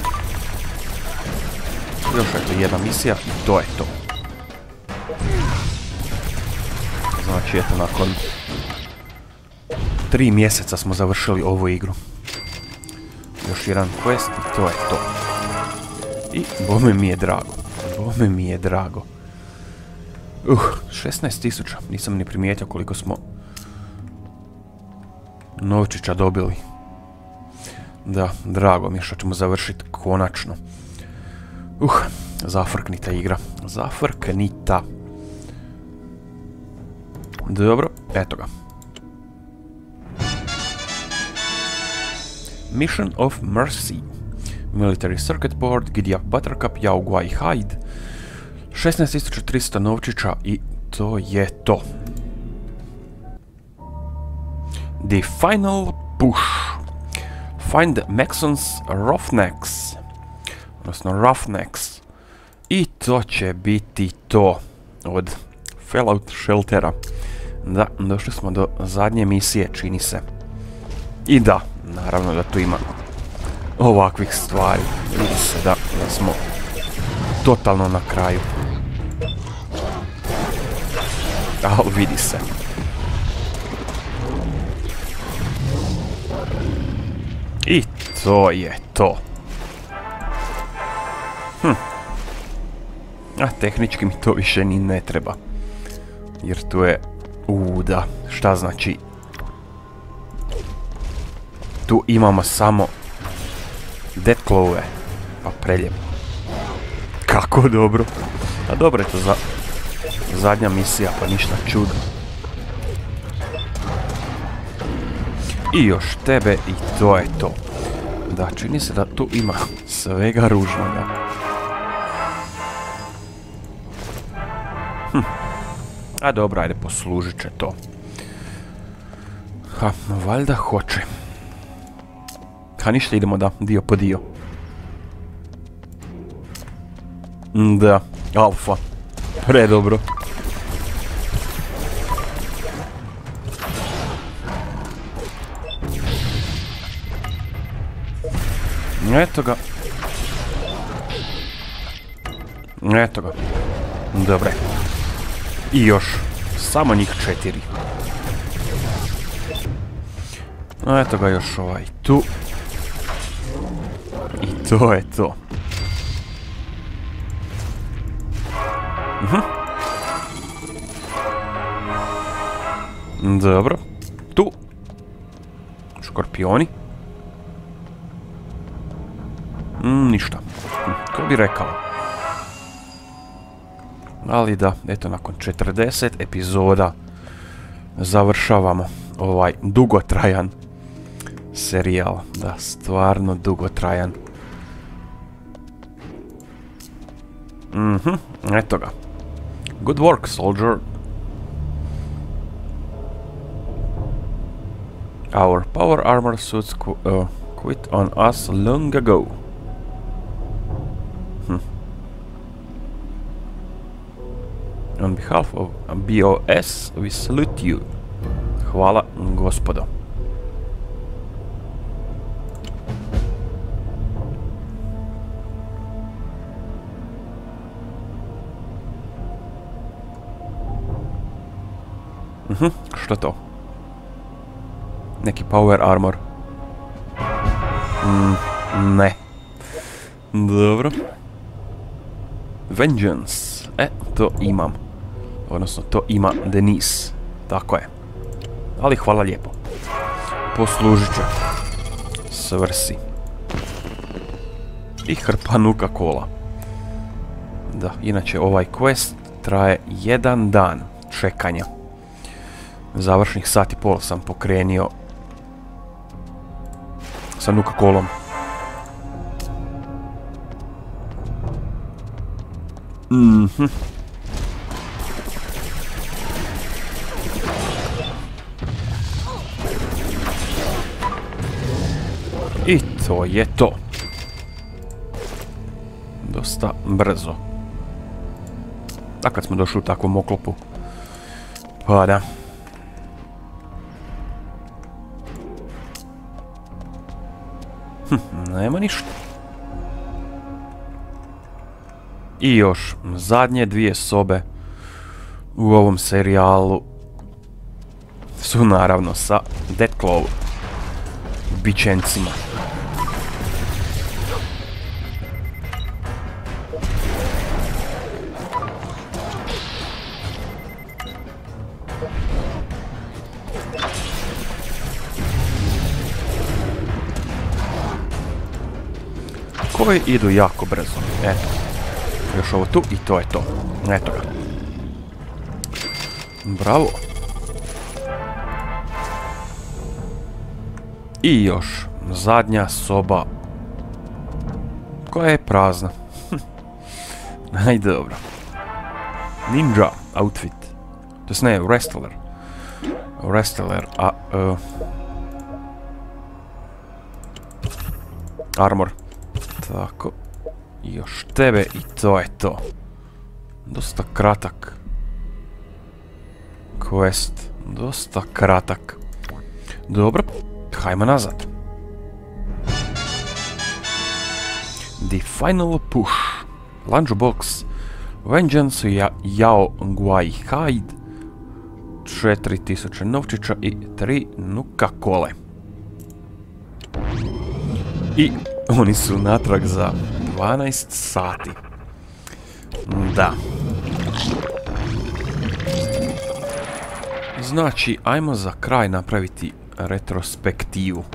Još je to jedna misija i to je to. Znači, eto, nakon tri mjeseca smo završili ovu igru. Još jedan quest i to je to. I bome mi je drago. Bome mi je drago. Uh, šesnaest tisuća. Nisam ni primijetio koliko smo novčića dobili. Da, drago mi je što ćemo završiti konačno. Uh, zafrknita igra. Zafrknita. Dobro, eto ga. Mission of Mercy. Military Circuit Board, Giddy Up Buttercup, Yao Guai Hide. šesnaest tisuća tristo novčića i to je to. The Final Push. Find Maxon's Roughnecks. Odnosno Roughnecks. I to će biti to od Fallout Sheltera. Da, došli smo do zadnje misije, čini se. I da, naravno da tu ima ovakvih stvari. Vidi se da, da smo totalno na kraju. Ali vidi se. I to je to. Hm. A tehnički mi to više ni ne treba. Jer tu je... Uuu, da. Šta znači? Tu imamo samo... Deathclaw-e. Pa preljem. Kako dobro. A dobro je to za... Zadnja misija, pa ništa čudo. I još tebe i to je to. Da, čini se da tu ima svega ružnoga. Hm. A dobro, ajde, poslužit će to. Ha, valjda hoće. Ha, ništa, idemo da, dio po dio. Da, alfa. Predobro. Eto ga. Eto ga. Dobre. I još. Samo njih četiri. Eto ga još ovaj tu. I to je to. Mhm. Dobro. Tu. Škorpioni. Mm, ništa. Ko bi rekao? Ali da, eto, nakon četrdeset epizoda završavamo ovaj dugotrajan serijal. Da, stvarno dugotrajan. Mhm, eto ga. Good work, soldier. Our power armor suits qu uh, quit on us long ago. Hm. On behalf of B O S, we salute you. Hvala, gospodo. Mhm, što to? Neki power armor. Mm, ne. Dobro. Vengeance. E, to imam. Odnosno, to ima Denise. Tako je. Ali hvala lijepo. Poslužit ću. Svrsi. I hrpa Nuka Cola. Da, inače ovaj quest traje jedan dan čekanja. Završnih sat i pol sam pokrenio sa Nuka Colom. Mhm. I to je to. Dosta brzo. A kad smo došli u takvom oklopu. Pa da. Hm, nema ništa. I još zadnje dvije sobe u ovom serijalu su naravno sa Deathclaw bićencima. Koji idu jako brzo. Eto. Još ovo tu i to je to. Eto ga. Bravo. I još zadnja soba koja je prazna. Ajde, dobro. Ninja outfit. To je ne, wrestler. Wrestler, a... Uh, armor. Tako. I još tebe i to je to. Dosta kratak quest. Dosta kratak. Dobro, hajmo nazad. The final push. Lunchbox. Vengeance ja, Yao Guai Hide. četiri tisuće novčića i tri Nuka Cole. I oni su natrag za dvanaest sati. Da. Znači, ajmo za kraj napraviti retrospektivu.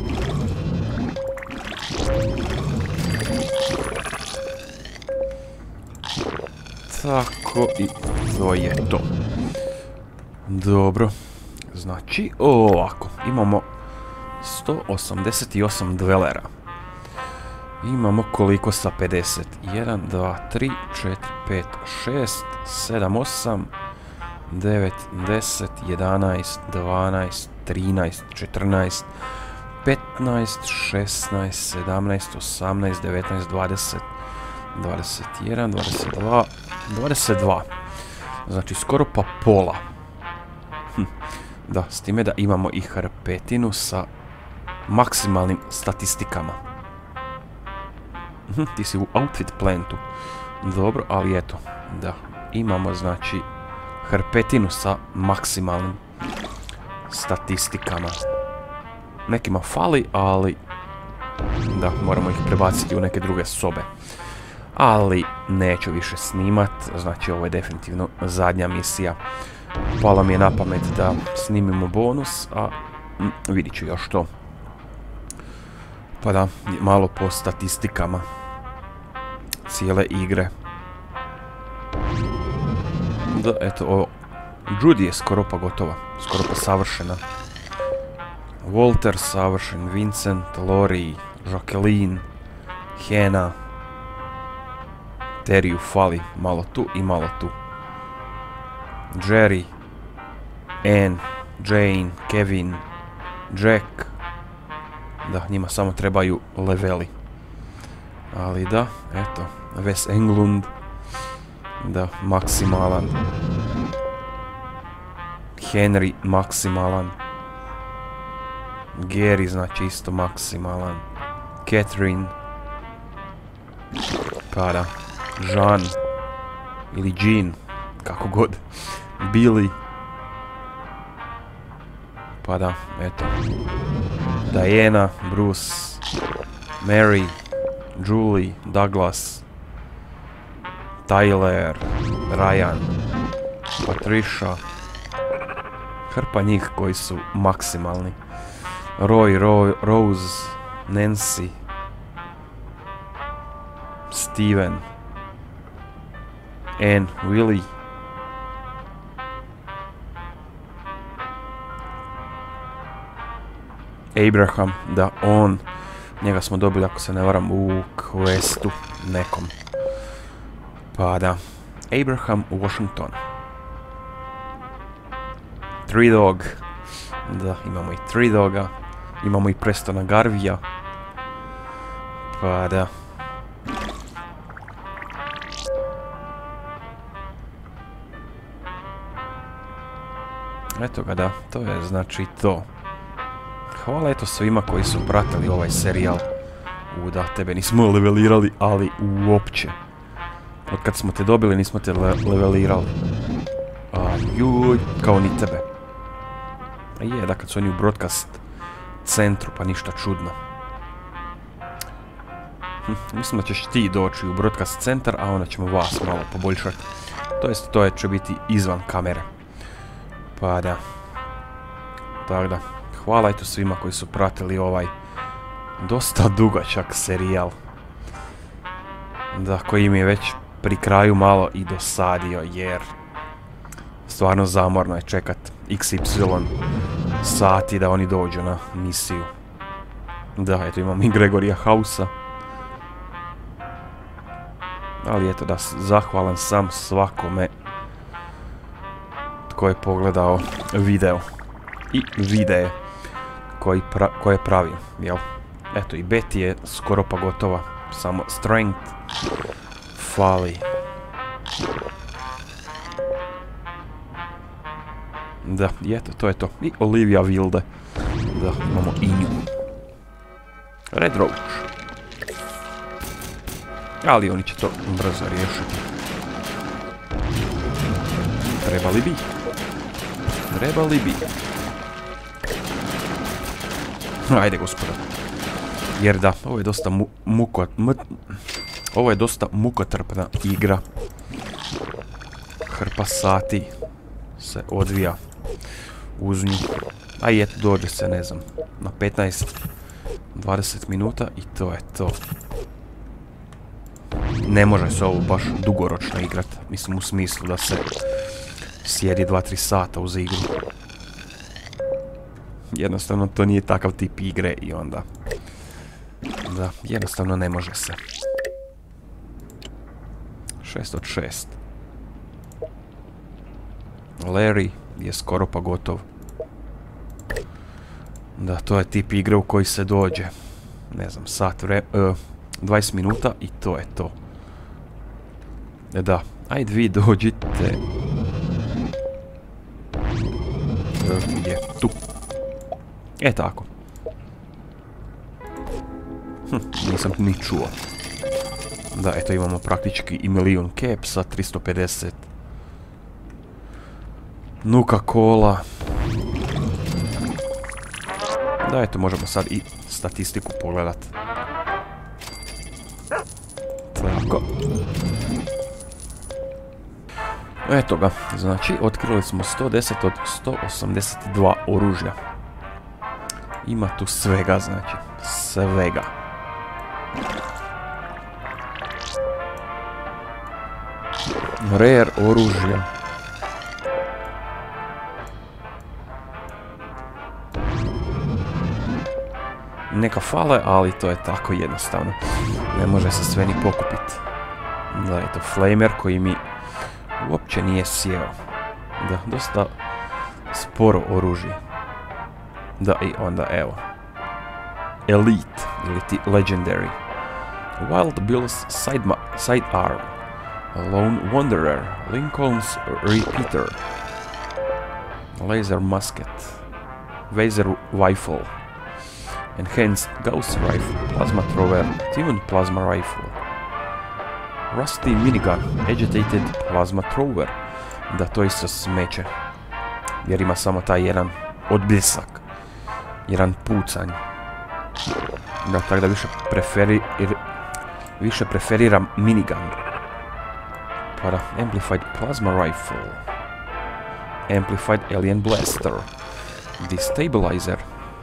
Tako i to je to. Dobro. Znači, ovako. Imamo sto osamdeset osam dvelera. Imamo koliko sa pedeset? jedan, dva, tri, četiri, pet, šest, sedam, osam, devet, deset, jedanaest, dvanaest, trinaest, četrnaest, petnaest, šesnaest, sedamnaest, osamnaest, devetnaest, dvadeset, dvadeset jedan, dvadeset dva, dvadeset dva. Znači skoro pa pola. Hm. Da, s time da imamo i hrpetinu sa maksimalnim statistikama. Hm, ti si u outfit plantu. Dobro, ali eto, da, imamo znači hrpetinu sa maksimalnim statistikama. Nekima fali, ali da, moramo ih prebaciti u neke druge sobe. Ali neću više snimat, znači ovo je definitivno zadnja misija. Palo mi je na pamet da snimimo bonus, a mm, vidit ću još to. Pa da, malo po statistikama cijele igre. Da, eto, ovo. Judy je skoro pa gotova, skoro pa savršena. Walter savršen, Vincent, Lori, Jacqueline, Hannah. Teriju fali malo tu i malo tu. Jerry, Anne, Jane, Kevin, Jack. Da, njima samo trebaju leveli. Ali da, eto, Wes Englund. Da, maksimalan. Henry, maksimalan. Gary, znači isto maksimalan. Catherine. Pa da. Jean. Ili Jean. Kako god. Billy. Pa da, eto. Diana, Bruce, Mary, Julie, Douglas, Tyler, Ryan, Patricia, hrpa njih koji su maksimalni. Roy, Roy, Rose, Nancy, Steven, Anne, Willie, Abraham, da on, njega smo dobili ako se ne varam u questu nekom. Pa da, Abraham Washington. Three Dog, da imamo i Three Doga, imamo i Prestona Garvija. Pa da. Eto ga da, to je znači to. Hvala eto svima koji su pratili ovaj serijal. U da, tebe nismo levelirali, ali uopće. Od kad smo te dobili nismo te le levelirali. Ajuj, kao ni tebe. A je, da kad su oni u broadcast centru, pa ništa čudno. Hm, mislim da ćeš ti doći u broadcast centar, a onda ćemo vas malo poboljšati. To jest, to je, će biti izvan kamere. Pa da. Tako da. Hvala eto svima koji su pratili ovaj dosta dugačak serijal. Da, koji mi je već pri kraju malo i dosadio, jer stvarno zamorno je čekat iks ipsilon sati da oni dođu na misiju. Da, eto imam i Gregorija Hausa. Ali eto da, zahvalan sam svakome tko je pogledao video. I videe koji pra, koje pravim, jel? Eto i Betty je skoro pa gotova. Samo Strength fali. Da, i eto, to je to. I Olivia Wilde. Da, imamo i nju. Red Roach. Ali oni će to brzo riješiti. Trebali bi. Trebali bi. Ajde, gospoda. Jer da, ovo je dosta mu, muko, m, ovo je dosta mukotrpna igra. Hrpa sati se odvija uz nju. A i eto, dođe se, ne znam, na petnaest dvadeset minuta i to je to. Ne može se ovo baš dugoročno igrat. Mislim u smislu da se sjedi dva tri sata uz igru. Jednostavno to nije takav tip igre i onda... Da, jednostavno ne može se. šest od šest. Larry je skoro pa gotov. Da, to je tip igre u koji se dođe. Ne znam, sat vre... Uh, dvadeset minuta i to je to. E da, ajde vi dođite. Uh, je tu. E tako. Hm, nisam ni čuo. Da, eto imamo praktički i milijun capsa, tristo pedeset. Nuka Cola. Da, eto možemo sad i statistiku pogledat. Tako. Eto ga, znači otkrili smo sto deset od sto osamdeset dva oružja. Ima tu svega, znači, svega. Rare oružja. Neka fale, ali to je tako jednostavno. Ne može se sve ni pokupiti. Da, eto, Flamer koji mi uopće nije sjeo. Da, dosta sporo oružje. Da, i onda evo. Elite, ili ti Legendary. Wild Bill's side Sidearm. Lone Wanderer. Lincoln's Repeater. Laser Musket. Vaser Rifle. Enhanced Gauss Rifle. Plasma Thrower. Tuned Plasma Rifle. Rusty Minigun. Agitated Plasma Thrower. Da, to isto smeće. Jer ima samo taj jedan odbljesak. Jedan pucanj. Da, tako da više preferi, više preferiram minigun. Pa da, Amplified Plasma Rifle. Amplified Alien Blaster. Destabilizer.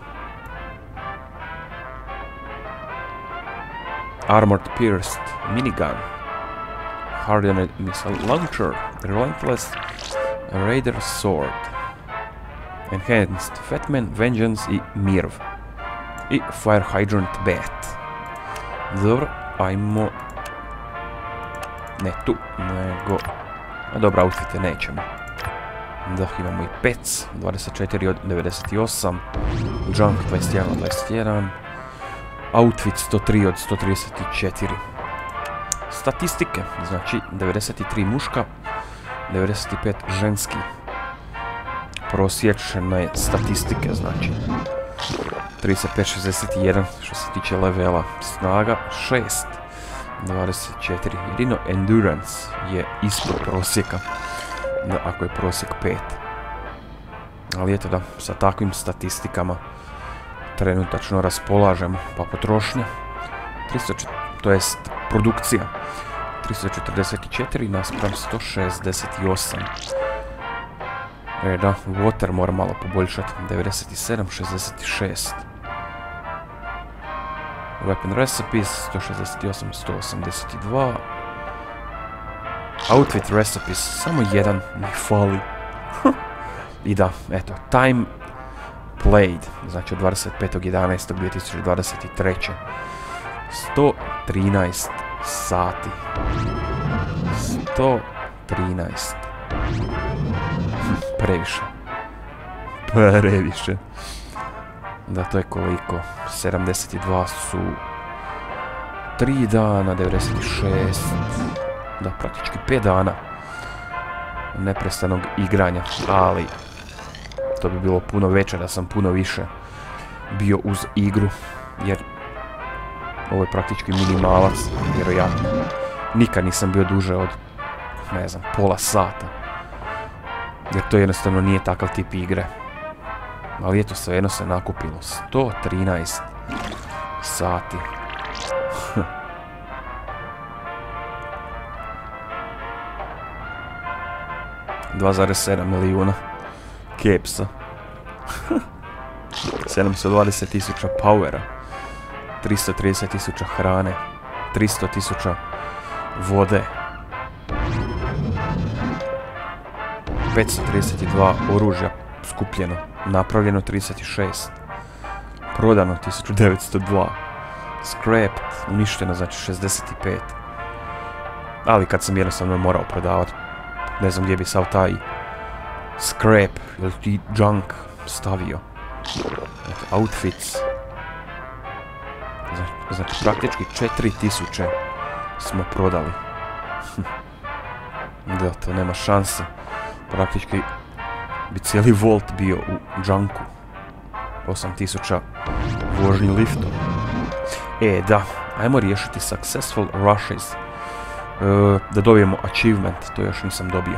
Armored Pierced Minigun. Hardened Missile Launcher. Relentless Raider Sword. Enhanced Fatman, Vengeance i Mirv. I Fire Hydrant Bat. Dobro, ajmo... Ne tu, nego... A dobro, outfite nećemo. Da, imamo i Pets, dvadeset četiri od devedeset osam. Junk dvadeset jedan od dvadeset jedan. Outfit sto tri od sto trideset četiri. Statistike, znači devedeset tri muška, devedeset pet ženski. Prosječne statistike, znači trideset pet šezdeset jedan što se tiče levela. Snaga šest, dvadeset četiri. Jedino Endurance je ispod prosjeka, da, ako je prosjek pet. Ali eto da, sa takvim statistikama trenutačno raspolažemo. Pa potrošnja, tristo, to jest produkcija, tristo četrdeset četiri naspram sto šezdeset osam. E da, water mora malo poboljšati, devedeset sedam šezdeset šest. Weapon recipes, sto šezdeset osam sto osamdeset dva. Outfit recipes, samo jedan mi fali. I da, eto, time played, znači od dvadeset petog jedanaestog dvije tisuće dvadeset treće. sto trinaest sati. sto trinaest. Previše. Previše. Da, to je koliko? sedamdeset dva su tri dana, devedeset šest. Da, praktički pet dana neprestanog igranja, ali to bi bilo puno veće da sam puno više bio uz igru, jer ovo je praktički minimalac, vjerojatno. Nikad nisam bio duže od, ne znam, pola sata. Jer to jednostavno nije takav tip igre. Ali eto, svejedno se nakupilo. sto trinaest sati. dva zarez sedam milijuna kepsa. sedamsto dvadeset tisuća powera. tristo trideset tisuća hrane. tristo tisuća vode. petsto trideset dva oružja skupljeno. Napravljeno trideset šest. Prodano tisuću devetsto dva. Scrapped, uništeno, znači šezdeset pet. Ali kad sam jednostavno morao prodavati, ne znam gdje bi sav taj scrap ili ti junk stavio. Znači, outfits. Znači, znači praktički četiri tisuće smo prodali. Da, to nema šanse. Praktički bi cijeli Volt bio u junku. osam tisuća vožnji liftom. E, da, ajmo riješiti successful rushes. E, da dobijemo achievement, to još nisam dobio.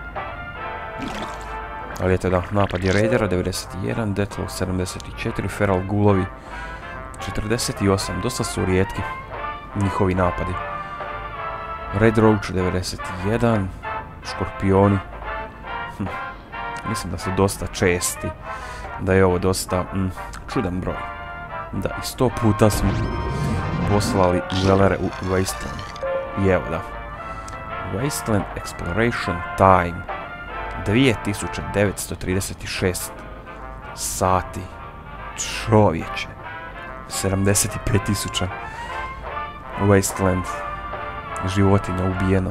Ali eto da, napad je Raidera devedeset jedan, Deathlock sedamdeset četiri, Feral Ghoulovi četrdeset osam, dosta su rijetki njihovi napadi. Red Roach devedeset jedan, Škorpioni. Hm. Mislim da su dosta česti, da je ovo dosta mm, čudan broj. Da, i sto puta smo poslali dwellere u Wasteland. I evo da. Wasteland Exploration Time. dvije tisuće devetsto trideset šest sati. Čovječe. sedamdeset pet tisuća Wasteland životinja ubijeno.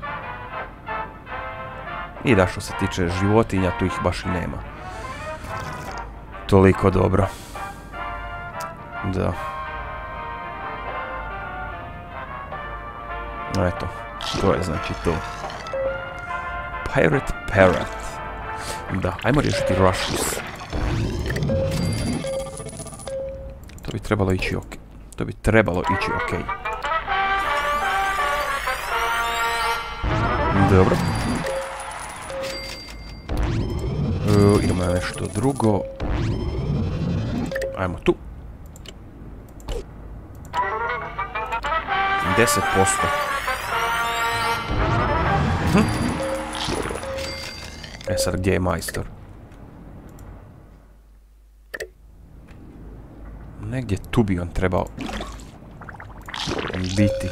I da, što se tiče životinja, tu ih baš i nema. Toliko dobro. Da. Eto, to je znači to. Pirate Parrot. Da, ajmo riješiti rushes. To bi trebalo ići ok. To bi trebalo ići ok. Dobro. Uh, idemo na nešto drugo. Ajmo tu. deset posto. E sad, gdje je majstor? Negdje tu bi on trebao biti.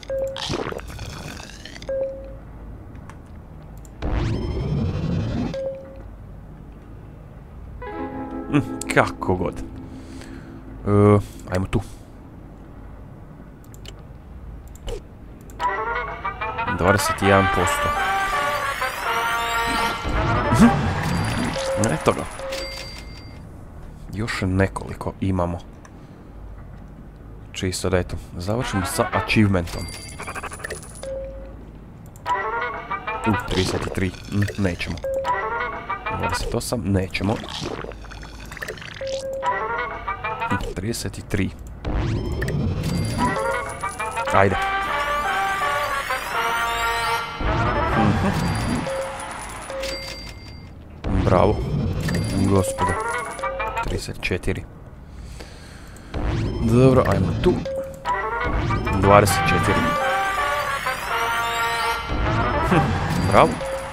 Hm, kako god. Uh, ajmo tu. dvadeset jedan posto. Eto ga. Još nekoliko imamo. Čisto da eto, završimo sa achievementom. U, trideset tri. Mm, nećemo. dvadeset osam. Nećemo. Hm, trideset tri. Ajde. Mm-hmm. Bravo. Gospodo. trideset četiri. Dobro, ajmo tu. dvadeset četiri. Hm, bravo.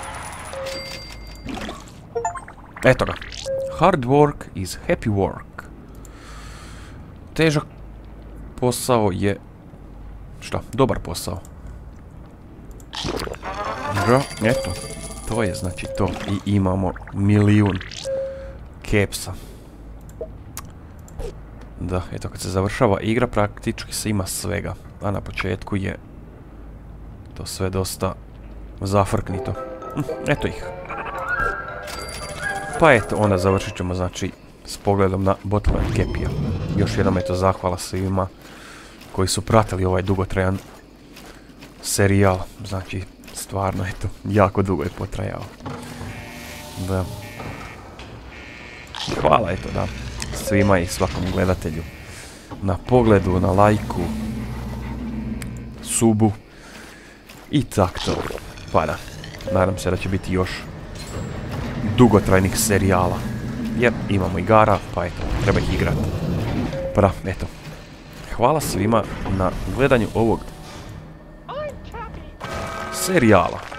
Eto ga. Hard work is happy work. Težak posao je... Šta? Dobar posao. Dobro, eto. To je znači to. I imamo milijun kepsa. Da, eto kad se završava igra praktički se ima svega. A na početku je to sve dosta zafrknito. Hm, eto ih. Pa eto, onda završit ćemo znači s pogledom na Bottleneck Capija. Još jednom eto zahvala svima koji su pratili ovaj dugotrajan serijal. Znači, stvarno eto, jako dugo je potrajao. Da. Hvala eto da svima i svakom gledatelju na pogledu, na lajku, subu i tak to. Pa da, nadam se da će biti još dugotrajnih serijala. Jer imamo igara, pa eto, treba ih igrati. Pa da, eto. Hvala svima na gledanju ovog serijala.